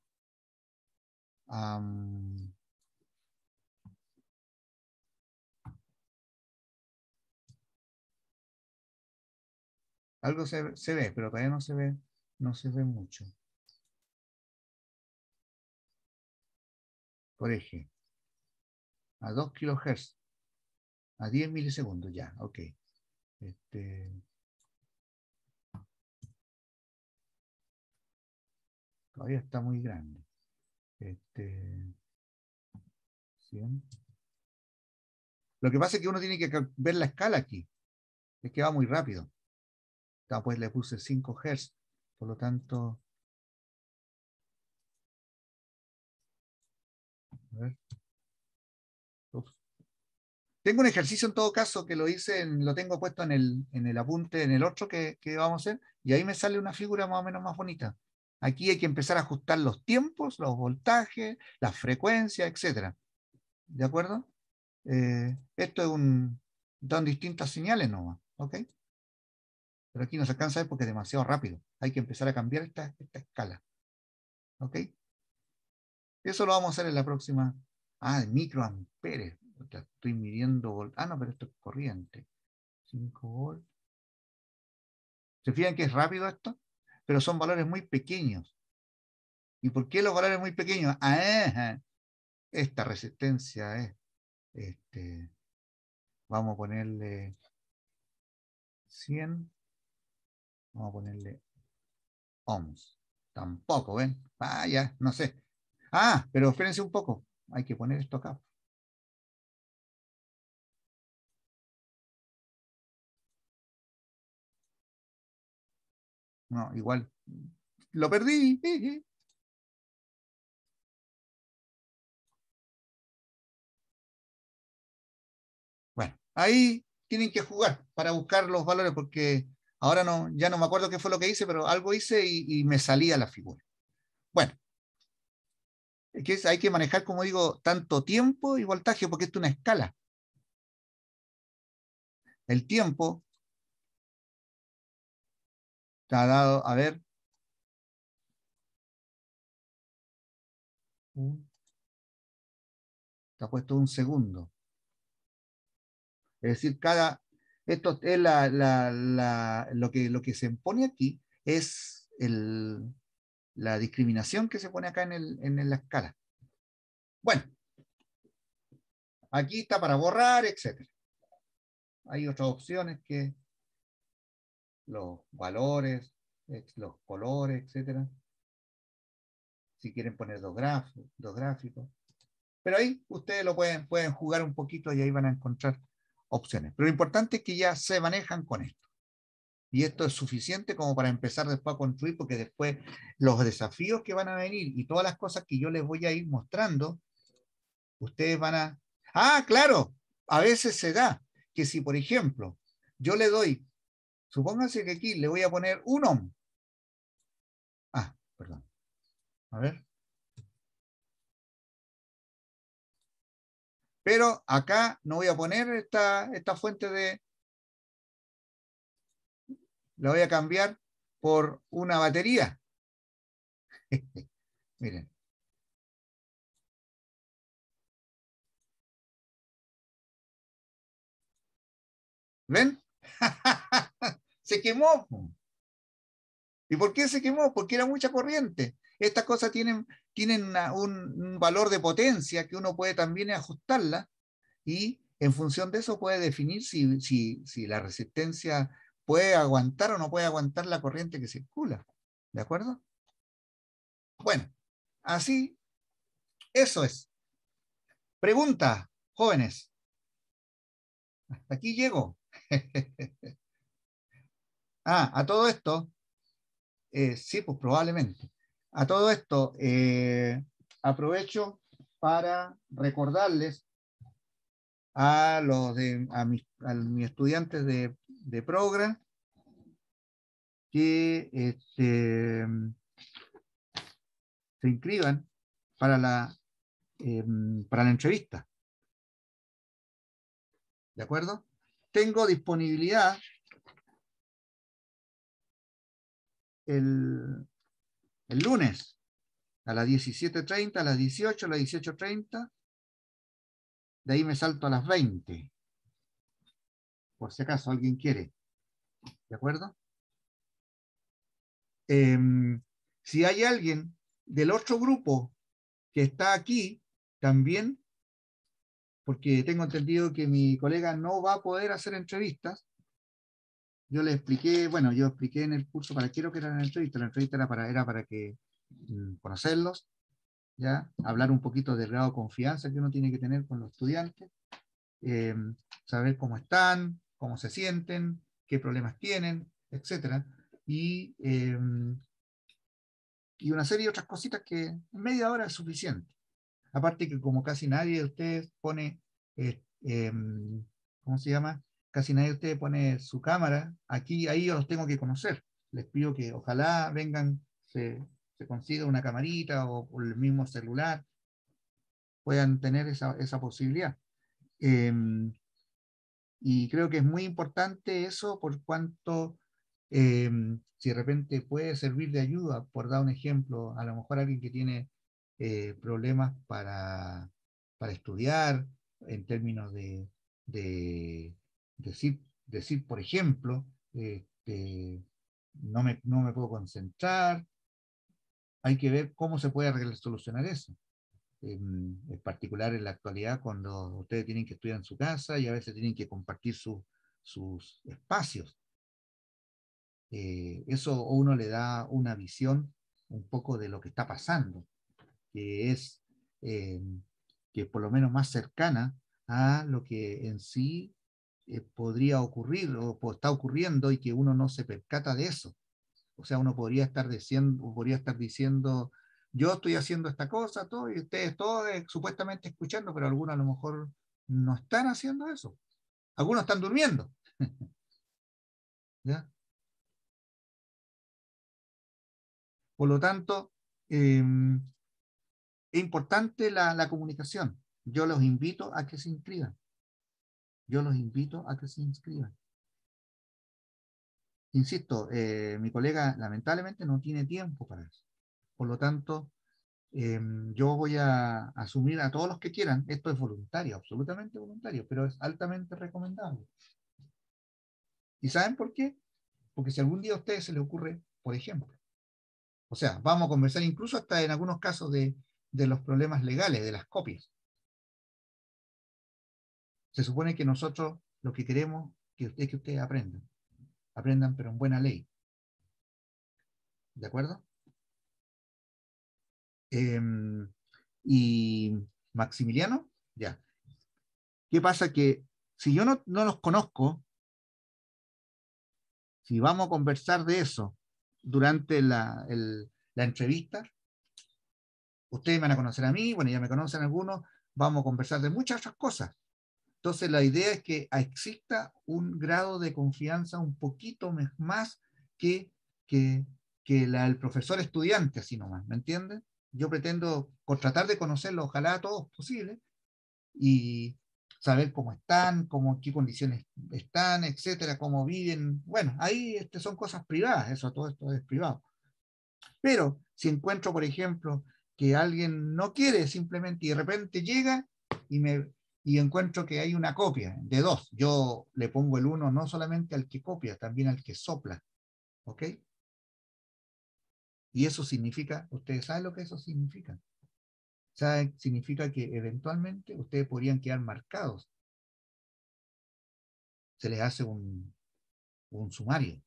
Speaker 1: Am, algo se, se ve, pero todavía no se ve, no se ve mucho. Por eje. A dos kilohertz. A diez milisegundos ya, ok. Este, todavía está muy grande. Este, cien. Lo que pasa es que uno tiene que ver la escala aquí. Es que va muy rápido. Ah, pues le puse cinco hertz. Por lo tanto... A ver. Ups. Tengo un ejercicio en todo caso que lo hice, en, lo tengo puesto en el, en el apunte, en el otro que, que vamos a hacer, y ahí me sale una figura más o menos más bonita. Aquí hay que empezar a ajustar los tiempos, los voltajes, las frecuencias, etcétera. ¿De acuerdo? Eh, esto es un... dan distintas señales nomás, ¿ok? Pero aquí no se alcanza a ver porque es demasiado rápido. Hay que empezar a cambiar esta, esta escala. ¿Ok? Eso lo vamos a hacer en la próxima. Ah, de microamperes. Estoy midiendo volt. Ah, no, pero esto es corriente. cinco volts. ¿Se fijan que es rápido esto? Pero son valores muy pequeños. ¿Y por qué los valores muy pequeños? Ah, esta resistencia es. Este, vamos a ponerle cien. Vamos a ponerle ohms. Tampoco, ¿ven? Ah, ya, no sé. Ah, pero espérense un poco. Hay que poner esto acá. No, igual. Lo perdí. Bueno, ahí tienen que jugar para buscar los valores porque ahora no, ya no me acuerdo qué fue lo que hice, pero algo hice y, y me salía la figura. Bueno, es que hay que manejar, como digo, tanto tiempo y voltaje porque esto es una escala. El tiempo está dado, a ver. Está puesto un segundo. Es decir, cada, esto es la, la, la, lo, que, lo que se pone aquí es el, la discriminación que se pone acá en, el, en la escala. Bueno, aquí está para borrar, etcétera. Hay otras opciones que los valores, los colores, etcétera. Si quieren poner dos gráficos, dos gráficos. Pero ahí ustedes lo pueden, pueden jugar un poquito y ahí van a encontrar opciones. Pero lo importante es que ya se manejan con esto. Y esto es suficiente como para empezar después a construir, porque después los desafíos que van a venir y todas las cosas que yo les voy a ir mostrando, ustedes van a... Ah, claro, a veces se da que si, por ejemplo, yo le doy, supónganse que aquí le voy a poner un ohm. Ah, perdón. A ver. Pero acá no voy a poner esta, esta fuente de... La voy a cambiar por una batería. Miren. ¿Ven? Se quemó. ¿Y por qué se quemó? Porque era mucha corriente. Estas cosas tienen, tienen una, un, un valor de potencia que uno puede también ajustarla y en función de eso puede definir si, si, si la resistencia puede aguantar o no puede aguantar la corriente que circula. ¿De acuerdo? Bueno, así, eso es. Pregunta, jóvenes. Hasta aquí llego. Ah, a todo esto, eh, sí, pues probablemente. A todo esto, eh, aprovecho para recordarles a los de a mis, a mis estudiantes de, de Program que este, se inscriban para la, eh, para la entrevista. ¿De acuerdo? Tengo disponibilidad el, el lunes a las diecisiete treinta, a las dieciocho, a las dieciocho treinta. De ahí me salto a las veinte. Por si acaso alguien quiere. ¿De acuerdo? Eh, si hay alguien del otro grupo que está aquí, también, porque tengo entendido que mi colega no va a poder hacer entrevistas, yo le expliqué, bueno, yo expliqué en el curso para qué era que era la entrevista. La entrevista era para, era para que mm, conocerlos, ¿ya? Hablar un poquito del grado de confianza que uno tiene que tener con los estudiantes, eh, saber cómo están, cómo se sienten, qué problemas tienen, etcétera. Y, eh, y una serie de otras cositas que en media hora es suficiente. Aparte que como casi nadie de ustedes pone, eh, eh, ¿cómo se llama? Casi nadie de ustedes pone su cámara, aquí, ahí yo los tengo que conocer. Les pido que ojalá vengan, se, se consiga una camarita o, o el mismo celular, puedan tener esa, esa posibilidad. Eh, y creo que es muy importante eso por cuanto eh, si de repente puede servir de ayuda, por dar un ejemplo, a lo mejor alguien que tiene eh, problemas para, para estudiar, en términos de, de decir, decir, por ejemplo, este, no, me, no me puedo concentrar, hay que ver cómo se puede arreglar, solucionar eso. En, en particular en la actualidad, cuando ustedes tienen que estudiar en su casa y a veces tienen que compartir su, sus espacios. Eh, eso a uno le da una visión un poco de lo que está pasando, que es eh, que por lo menos más cercana a lo que en sí eh, podría ocurrir o está ocurriendo y que uno no se percata de eso. O sea, uno podría estar diciendo, podría estar diciendo, yo estoy haciendo esta cosa, todo, y ustedes todos eh, supuestamente escuchando, pero algunos a lo mejor no están haciendo eso. Algunos están durmiendo. ¿Ya? Por lo tanto, eh, es importante la, la comunicación. Yo los invito a que se inscriban. Yo los invito a que se inscriban. Insisto, eh, mi colega lamentablemente no tiene tiempo para eso. Por lo tanto, eh, yo voy a asumir a todos los que quieran. Esto es voluntario, absolutamente voluntario, pero es altamente recomendable. ¿Y saben por qué? Porque si algún día a ustedes se les ocurre, por ejemplo, o sea, vamos a conversar incluso hasta en algunos casos de, de los problemas legales, de las copias. Se supone que nosotros lo que queremos que ustedes, que ustedes aprendan. Aprendan, pero en buena ley. ¿De acuerdo? Eh, y Maximiliano, ya. ¿Qué pasa? Que si yo no, no los conozco, si vamos a conversar de eso durante la, el, la entrevista, ustedes me van a conocer a mí, bueno, ya me conocen algunos, vamos a conversar de muchas otras cosas. Entonces la idea es que exista un grado de confianza un poquito más que, que, que la del profesor estudiante, así nomás, ¿me entienden? Yo pretendo con tratar de conocerlo, ojalá a todos posible, y saber cómo están, cómo, qué condiciones están, etcétera, cómo viven. Bueno, ahí este, son cosas privadas, eso, todo esto es privado. Pero si encuentro, por ejemplo, que alguien no quiere simplemente y de repente llega y me y encuentro que hay una copia de dos, yo le pongo el uno no solamente al que copia, también al que sopla. ¿Ok? Y eso significa, ustedes saben lo que eso significa. ¿Saben? Significa que eventualmente ustedes podrían quedar marcados. Se les hace un, un sumario.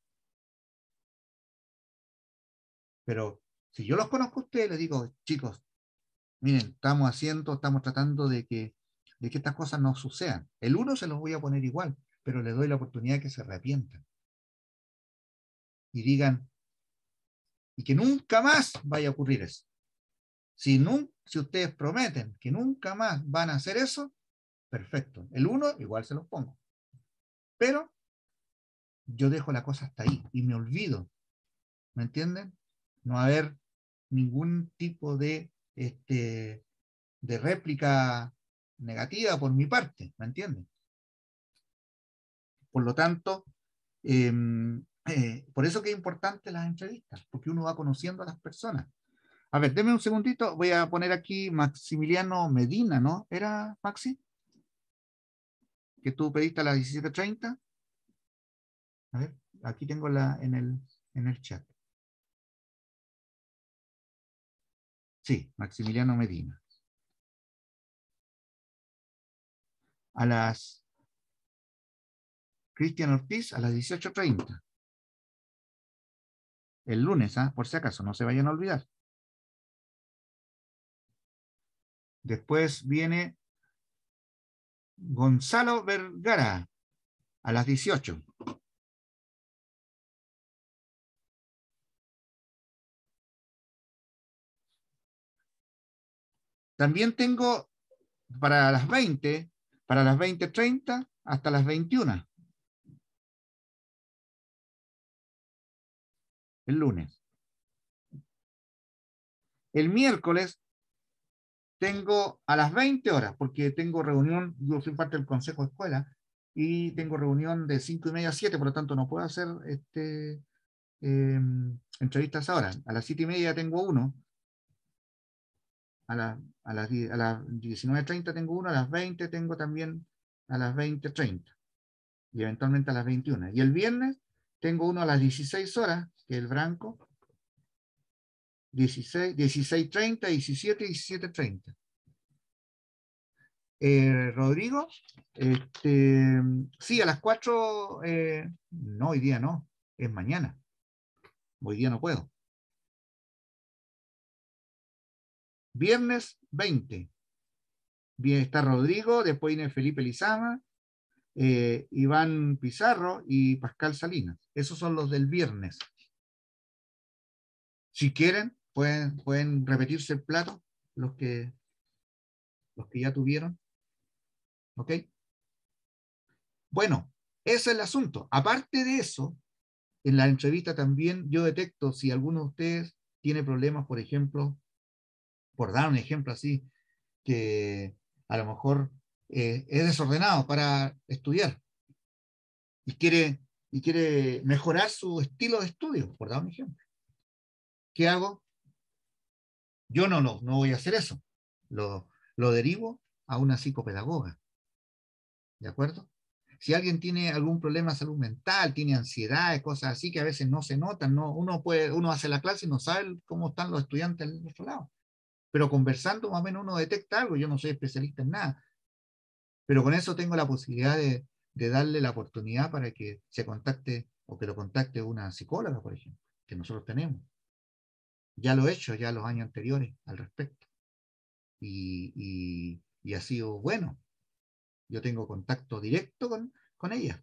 Speaker 1: Pero si yo los conozco a ustedes, les digo, chicos, miren, estamos haciendo, estamos tratando de que, de que estas cosas no sucedan. El uno se los voy a poner igual, pero les doy la oportunidad de que se arrepientan. Y digan, y que nunca más vaya a ocurrir eso. Si, no, si ustedes prometen que nunca más van a hacer eso, perfecto. El uno igual se los pongo. Pero yo dejo la cosa hasta ahí y me olvido. ¿Me entienden? No va a haber ningún tipo de, este, de réplica negativa por mi parte. ¿Me entienden? Por lo tanto, eh, eh, por eso que es importante las entrevistas, porque uno va conociendo a las personas. A ver, denme un segundito, voy a poner aquí Maximiliano Medina, ¿no? ¿Era Maxi? Que tú pediste a las diecisiete treinta. A ver, aquí tengo la en el, en el chat. Sí, Maximiliano Medina. A las Cristian Ortiz a las dieciocho treinta. El lunes, ¿ah? Por si acaso, no se vayan a olvidar. Después viene Gonzalo Vergara a las dieciocho. También tengo para las veinte, para las veinte treinta hasta las veintiuna. El lunes. El miércoles tengo a las veinte horas, porque tengo reunión, yo soy parte del consejo de escuela, y tengo reunión de cinco y media a siete, por lo tanto no puedo hacer este, eh, entrevistas ahora. A las siete y media tengo uno, a, la, a las, a las diecinueve treinta tengo uno, a las veinte tengo también a las veinte treinta, y eventualmente a las veintiuna. Y el viernes tengo uno a las dieciséis horas, que es el Branco, dieciséis, dieciséis treinta, diecisiete, diecisiete treinta. Eh, Rodrigo, este, sí, a las cuatro, eh, no, hoy día no, es mañana. Hoy día no puedo. Viernes veinte. Bien, está Rodrigo, después viene Felipe Lizama, eh, Iván Pizarro y Pascal Salinas. Esos son los del viernes. Si quieren, pueden, pueden repetirse el plato, los que, los que ya tuvieron. ¿Ok? Bueno, ese es el asunto. Aparte de eso, en la entrevista también yo detecto si alguno de ustedes tiene problemas, por ejemplo, por dar un ejemplo así, que a lo mejor eh, es desordenado para estudiar y quiere, y quiere mejorar su estilo de estudio, por dar un ejemplo. ¿Qué hago? Yo no, no, no voy a hacer eso. Lo, lo derivo a una psicopedagoga. ¿De acuerdo? Si alguien tiene algún problema de salud mental, tiene ansiedad, cosas así que a veces no se notan, no, uno, puede, uno hace la clase y no sabe cómo están los estudiantes del otro lado. Pero conversando más o menos uno detecta algo. Yo no soy especialista en nada, pero con eso tengo la posibilidad de, de darle la oportunidad para que se contacte o que lo contacte una psicóloga, por ejemplo, que nosotros tenemos. Ya lo he hecho ya los años anteriores al respecto. Y, y, y ha sido bueno. Yo tengo contacto directo con, con ella.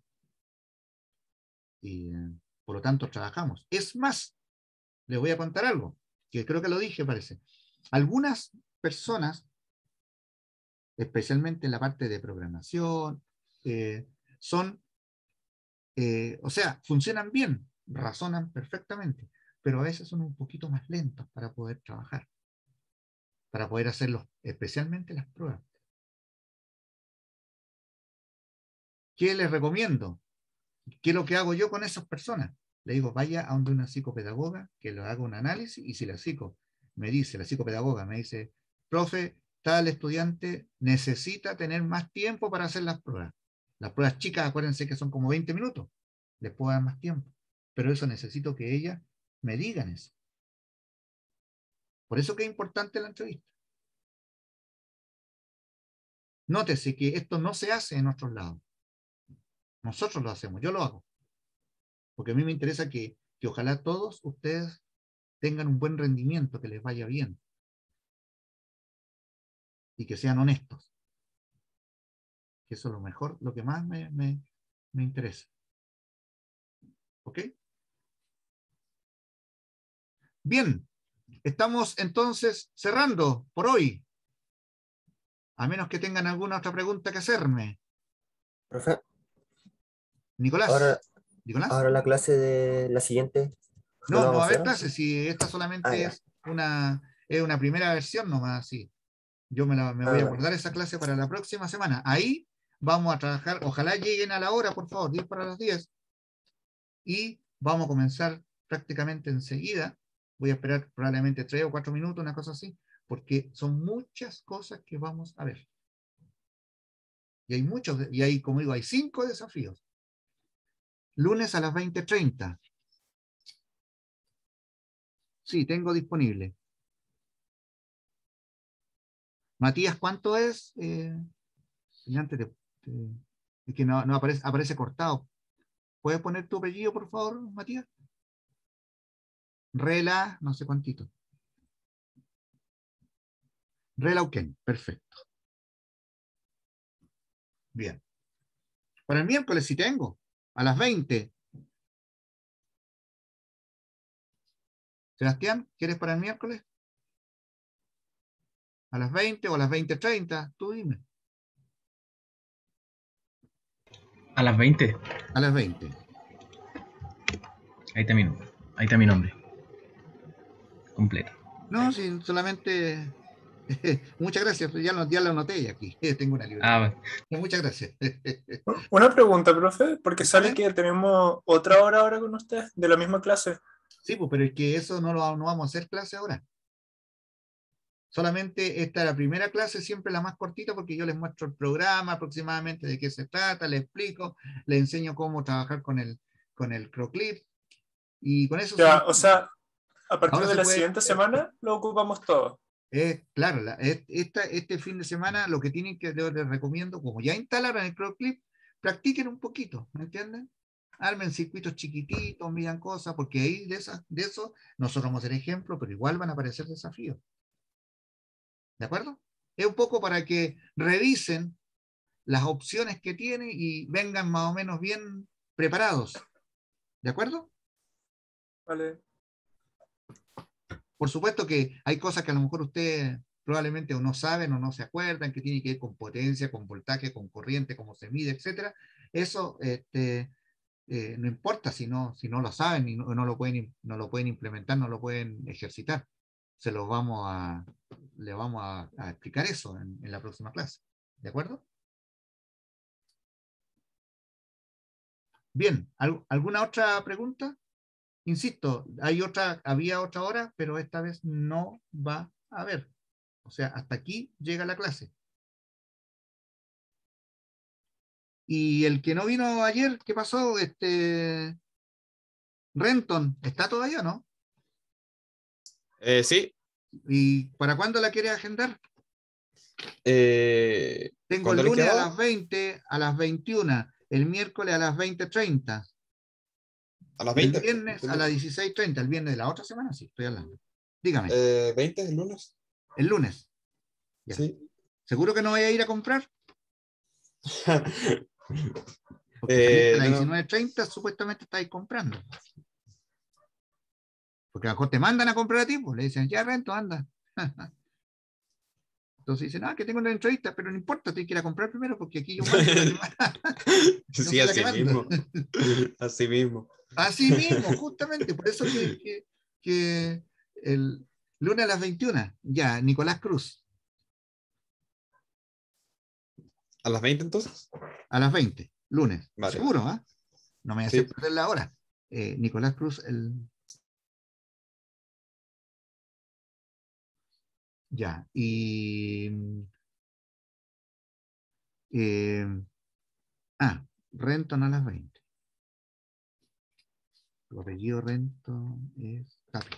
Speaker 1: Y por lo tanto trabajamos. Es más, les voy a contar algo, que creo que lo dije, parece. Algunas personas, especialmente en la parte de programación, eh, son, eh, o sea, funcionan bien, razonan perfectamente, pero a veces son un poquito más lentos para poder trabajar, para poder hacerlos, especialmente las pruebas. ¿Qué les recomiendo? ¿Qué es lo que hago yo con esas personas? Le digo, vaya a donde una psicopedagoga que le haga un análisis, y si la psico me dice, la psicopedagoga me dice, profe, tal estudiante necesita tener más tiempo para hacer las pruebas. Las pruebas chicas, acuérdense que son como veinte minutos, les puedo dar más tiempo, pero eso necesito que ellas me digan eso. Por eso que es importante la entrevista. Nótese que esto no se hace en otros lados. Nosotros lo hacemos, yo lo hago. Porque a mí me interesa que, que ojalá todos ustedes tengan un buen rendimiento, que les vaya bien. Y que sean honestos. Que eso es lo mejor, lo que más me, me, me interesa. ¿Ok? Bien, estamos entonces cerrando por hoy. A menos que tengan alguna otra pregunta que hacerme.
Speaker 7: Profe,
Speaker 1: Nicolás.
Speaker 7: ahora,
Speaker 1: ¿Nicolás?
Speaker 7: ahora la clase de la siguiente, ¿no
Speaker 1: No,
Speaker 7: la
Speaker 1: no va
Speaker 7: vamos
Speaker 1: a
Speaker 7: a
Speaker 1: haber
Speaker 7: hacer?
Speaker 1: clases, si esta
Speaker 7: Ah,
Speaker 1: solamente
Speaker 7: ya.
Speaker 1: es una, es una primera versión nomás, sí. Yo me, la, me voy
Speaker 7: Ah,
Speaker 1: a
Speaker 7: vale.
Speaker 1: guardar esa clase para la próxima semana. Ahí vamos a trabajar, ojalá lleguen a la hora, por favor, diez para las diez. Y vamos a comenzar prácticamente enseguida. Voy a esperar probablemente tres o cuatro minutos, una cosa así, porque son muchas cosas que vamos a ver. Y hay muchos, y hay, como digo, hay cinco desafíos. Lunes a las veinte treinta. Sí, tengo disponible. Matías, ¿cuánto es? Eh, antes de, de- es que no, no aparece, aparece cortado. ¿Puedes poner tu apellido, por favor, Matías? Rela, no sé cuántito. Relauquén, perfecto. Bien. Para el miércoles sí tengo, a las veinte. Sebastián, ¿quieres para el miércoles? ¿A las veinte o a las veinte treinta? Tú dime.
Speaker 8: A las veinte.
Speaker 1: A las veinte.
Speaker 8: Ahí está mi nombre. Ahí está mi nombre. Completo.
Speaker 1: No, sí, solamente... Muchas gracias, ya lo, ya lo anoté aquí. Tengo una libreta.
Speaker 8: Ah, bueno.
Speaker 1: Muchas gracias.
Speaker 3: Una pregunta, profe, porque sale
Speaker 1: ¿Vale?
Speaker 3: que tenemos otra hora ahora con usted, de la misma clase.
Speaker 1: Sí, pues, pero es que eso no lo no vamos a hacer clase ahora. Solamente esta es la primera clase, siempre la más cortita, porque yo les muestro el programa aproximadamente de qué se trata, les explico, les enseño cómo trabajar con el, con el CroClip, y con eso
Speaker 3: Ya,
Speaker 1: se-
Speaker 3: o sea, a partir
Speaker 1: ahora
Speaker 3: de
Speaker 1: se
Speaker 3: la
Speaker 1: puede,
Speaker 3: siguiente semana lo ocupamos todo.
Speaker 1: eh, claro, la- es- esta, este fin de semana lo que tienen que, yo les recomiendo, como ya instalaron el CroClip, practiquen un poquito, ¿me entienden? Armen circuitos chiquititos, miran cosas, porque ahí de, esas, de eso nosotros vamos a ser ejemplo, pero igual van a aparecer desafíos. ¿De acuerdo? Es un poco para que revisen las opciones que tiene y vengan más o menos bien preparados. ¿De acuerdo?
Speaker 3: Vale.
Speaker 1: Por supuesto que hay cosas que a lo mejor ustedes probablemente o no saben o no se acuerdan, que tiene que ver con potencia, con voltaje, con corriente, cómo se mide, etcétera. Eso este, eh, no importa si no, si no lo saben y no, no, lo pueden, no lo pueden implementar, no lo pueden ejercitar. Se los vamos a, le vamos a, a explicar eso en, en la próxima clase. ¿De acuerdo? Bien, ¿al- ¿alguna otra pregunta? Insisto, hay otra, había otra hora, pero esta vez no va a haber. O sea, hasta aquí llega la clase. Y el que no vino ayer, ¿qué pasó? Este, Renton, ¿está todavía o no?
Speaker 6: Eh, sí,
Speaker 1: ¿Y para cuándo la quiere agendar?
Speaker 6: eh,
Speaker 1: Tengo el
Speaker 6: ¿cuándo les
Speaker 1: lunes a
Speaker 6: quedaba?
Speaker 1: las veinte, a las veintiuna, el miércoles a las veinte treinta,
Speaker 6: A las
Speaker 1: y el
Speaker 6: veinte.
Speaker 1: viernes a las dieciséis treinta, el viernes de la otra semana, sí, estoy hablando. Dígame,
Speaker 6: Eh, veinte el lunes.
Speaker 1: el lunes. Ya.
Speaker 6: Sí.
Speaker 1: ¿Seguro que no voy a ir a comprar? Porque saliste a
Speaker 6: Eh,
Speaker 1: las
Speaker 6: no, no.
Speaker 1: diecinueve treinta, supuestamente estáis comprando. Porque a lo mejor te mandan a comprar a ti, pues le dicen, ya Rento, anda. Entonces dicen, ah, que tengo una entrevista, pero no importa, tienes que ir a comprar primero porque aquí yo mando la que manda. Yo
Speaker 6: Sí,
Speaker 1: soy la
Speaker 6: así
Speaker 1: que mando.
Speaker 6: mismo. Así mismo.
Speaker 1: Así mismo, justamente, por eso que, que, que el lunes a las veintiuna, ya, Nicolás Cruz,
Speaker 6: ¿A las veinte entonces?
Speaker 1: a las veinte, lunes.
Speaker 6: Vale,
Speaker 1: Seguro,
Speaker 6: vale.
Speaker 1: ¿ah? No me voy a
Speaker 6: Sí.
Speaker 1: hacer perder la hora. Eh, Nicolás Cruz, el... Ya, y... eh, ah, Renton a las veinte. Tu apellido Renton es Tapia.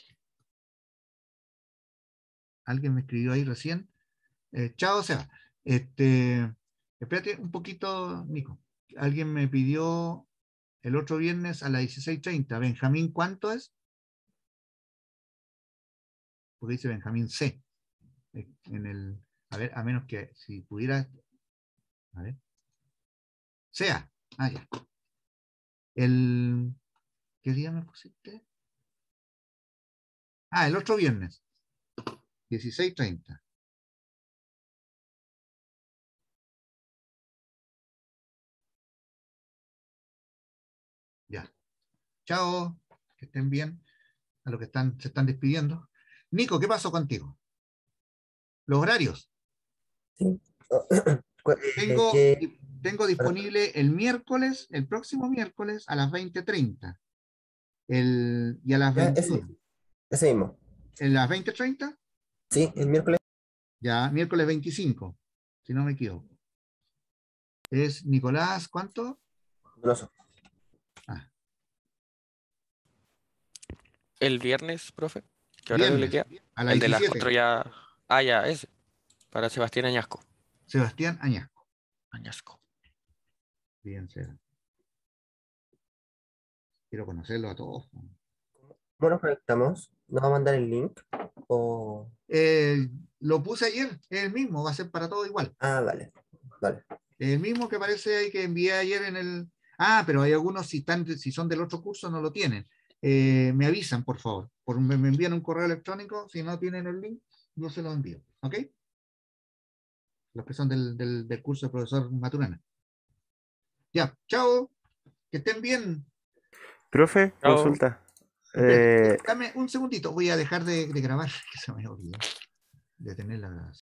Speaker 1: Alguien me escribió ahí recién. Eh, chao, Seba. Este, espérate un poquito, Nico. Alguien me pidió el otro viernes a las dieciséis treinta. Benjamín, ¿cuánto es? Porque dice Benjamín C. Eh, En el, a ver, a menos que si pudiera. A ver. Sea. Ah, ya. El, ¿qué día me pusiste? Ah, el otro viernes. dieciséis treinta. Ya. Chao. Que estén bien. A los que están, se están despidiendo. Nico, ¿qué pasó contigo? Los horarios.
Speaker 7: Sí. Cu- eh,
Speaker 1: Tengo,
Speaker 7: que,
Speaker 1: tengo disponible el miércoles, el próximo miércoles a las veinte treinta. El, y a las
Speaker 7: ya, ese,
Speaker 1: veintiuna.
Speaker 7: ese mismo.
Speaker 1: ¿En las veinte treinta?
Speaker 7: Sí, el miércoles.
Speaker 1: Ya, miércoles veinticinco, si no me equivoco. Es Nicolás, ¿cuánto?
Speaker 7: Veloso.
Speaker 1: Ah,
Speaker 9: El viernes, profe. ¿Qué horario le
Speaker 1: viernes,
Speaker 9: queda?
Speaker 1: a las
Speaker 9: El de las
Speaker 1: diecisiete.
Speaker 9: cuatro ya. Ah, ya, ese. Para Sebastián Añasco.
Speaker 1: Sebastián Añasco.
Speaker 9: Añasco.
Speaker 1: Bien, Seba. quiero conocerlos a todos.
Speaker 7: ¿Cómo nos conectamos? ¿Nos va a mandar el link? O...
Speaker 1: Eh, lo puse ayer, es el mismo, va a ser para todo igual.
Speaker 7: Ah, vale, vale.
Speaker 1: El mismo que aparece ahí que envié ayer en el... Ah, pero hay algunos, si, están, si son del otro curso, no lo tienen. Eh, me avisan, por favor. Por, me, me envían un correo electrónico, si no tienen el link, yo se lo envío. ¿Ok? Los que son del, del, del curso del profesor Maturana. Ya, chao. Que estén bien.
Speaker 2: Profe,
Speaker 9: Chao.
Speaker 2: consulta.
Speaker 1: Espera,
Speaker 2: Eh,
Speaker 1: dame un segundito, voy a dejar de, de grabar, que se me olvidó de tener la grabación.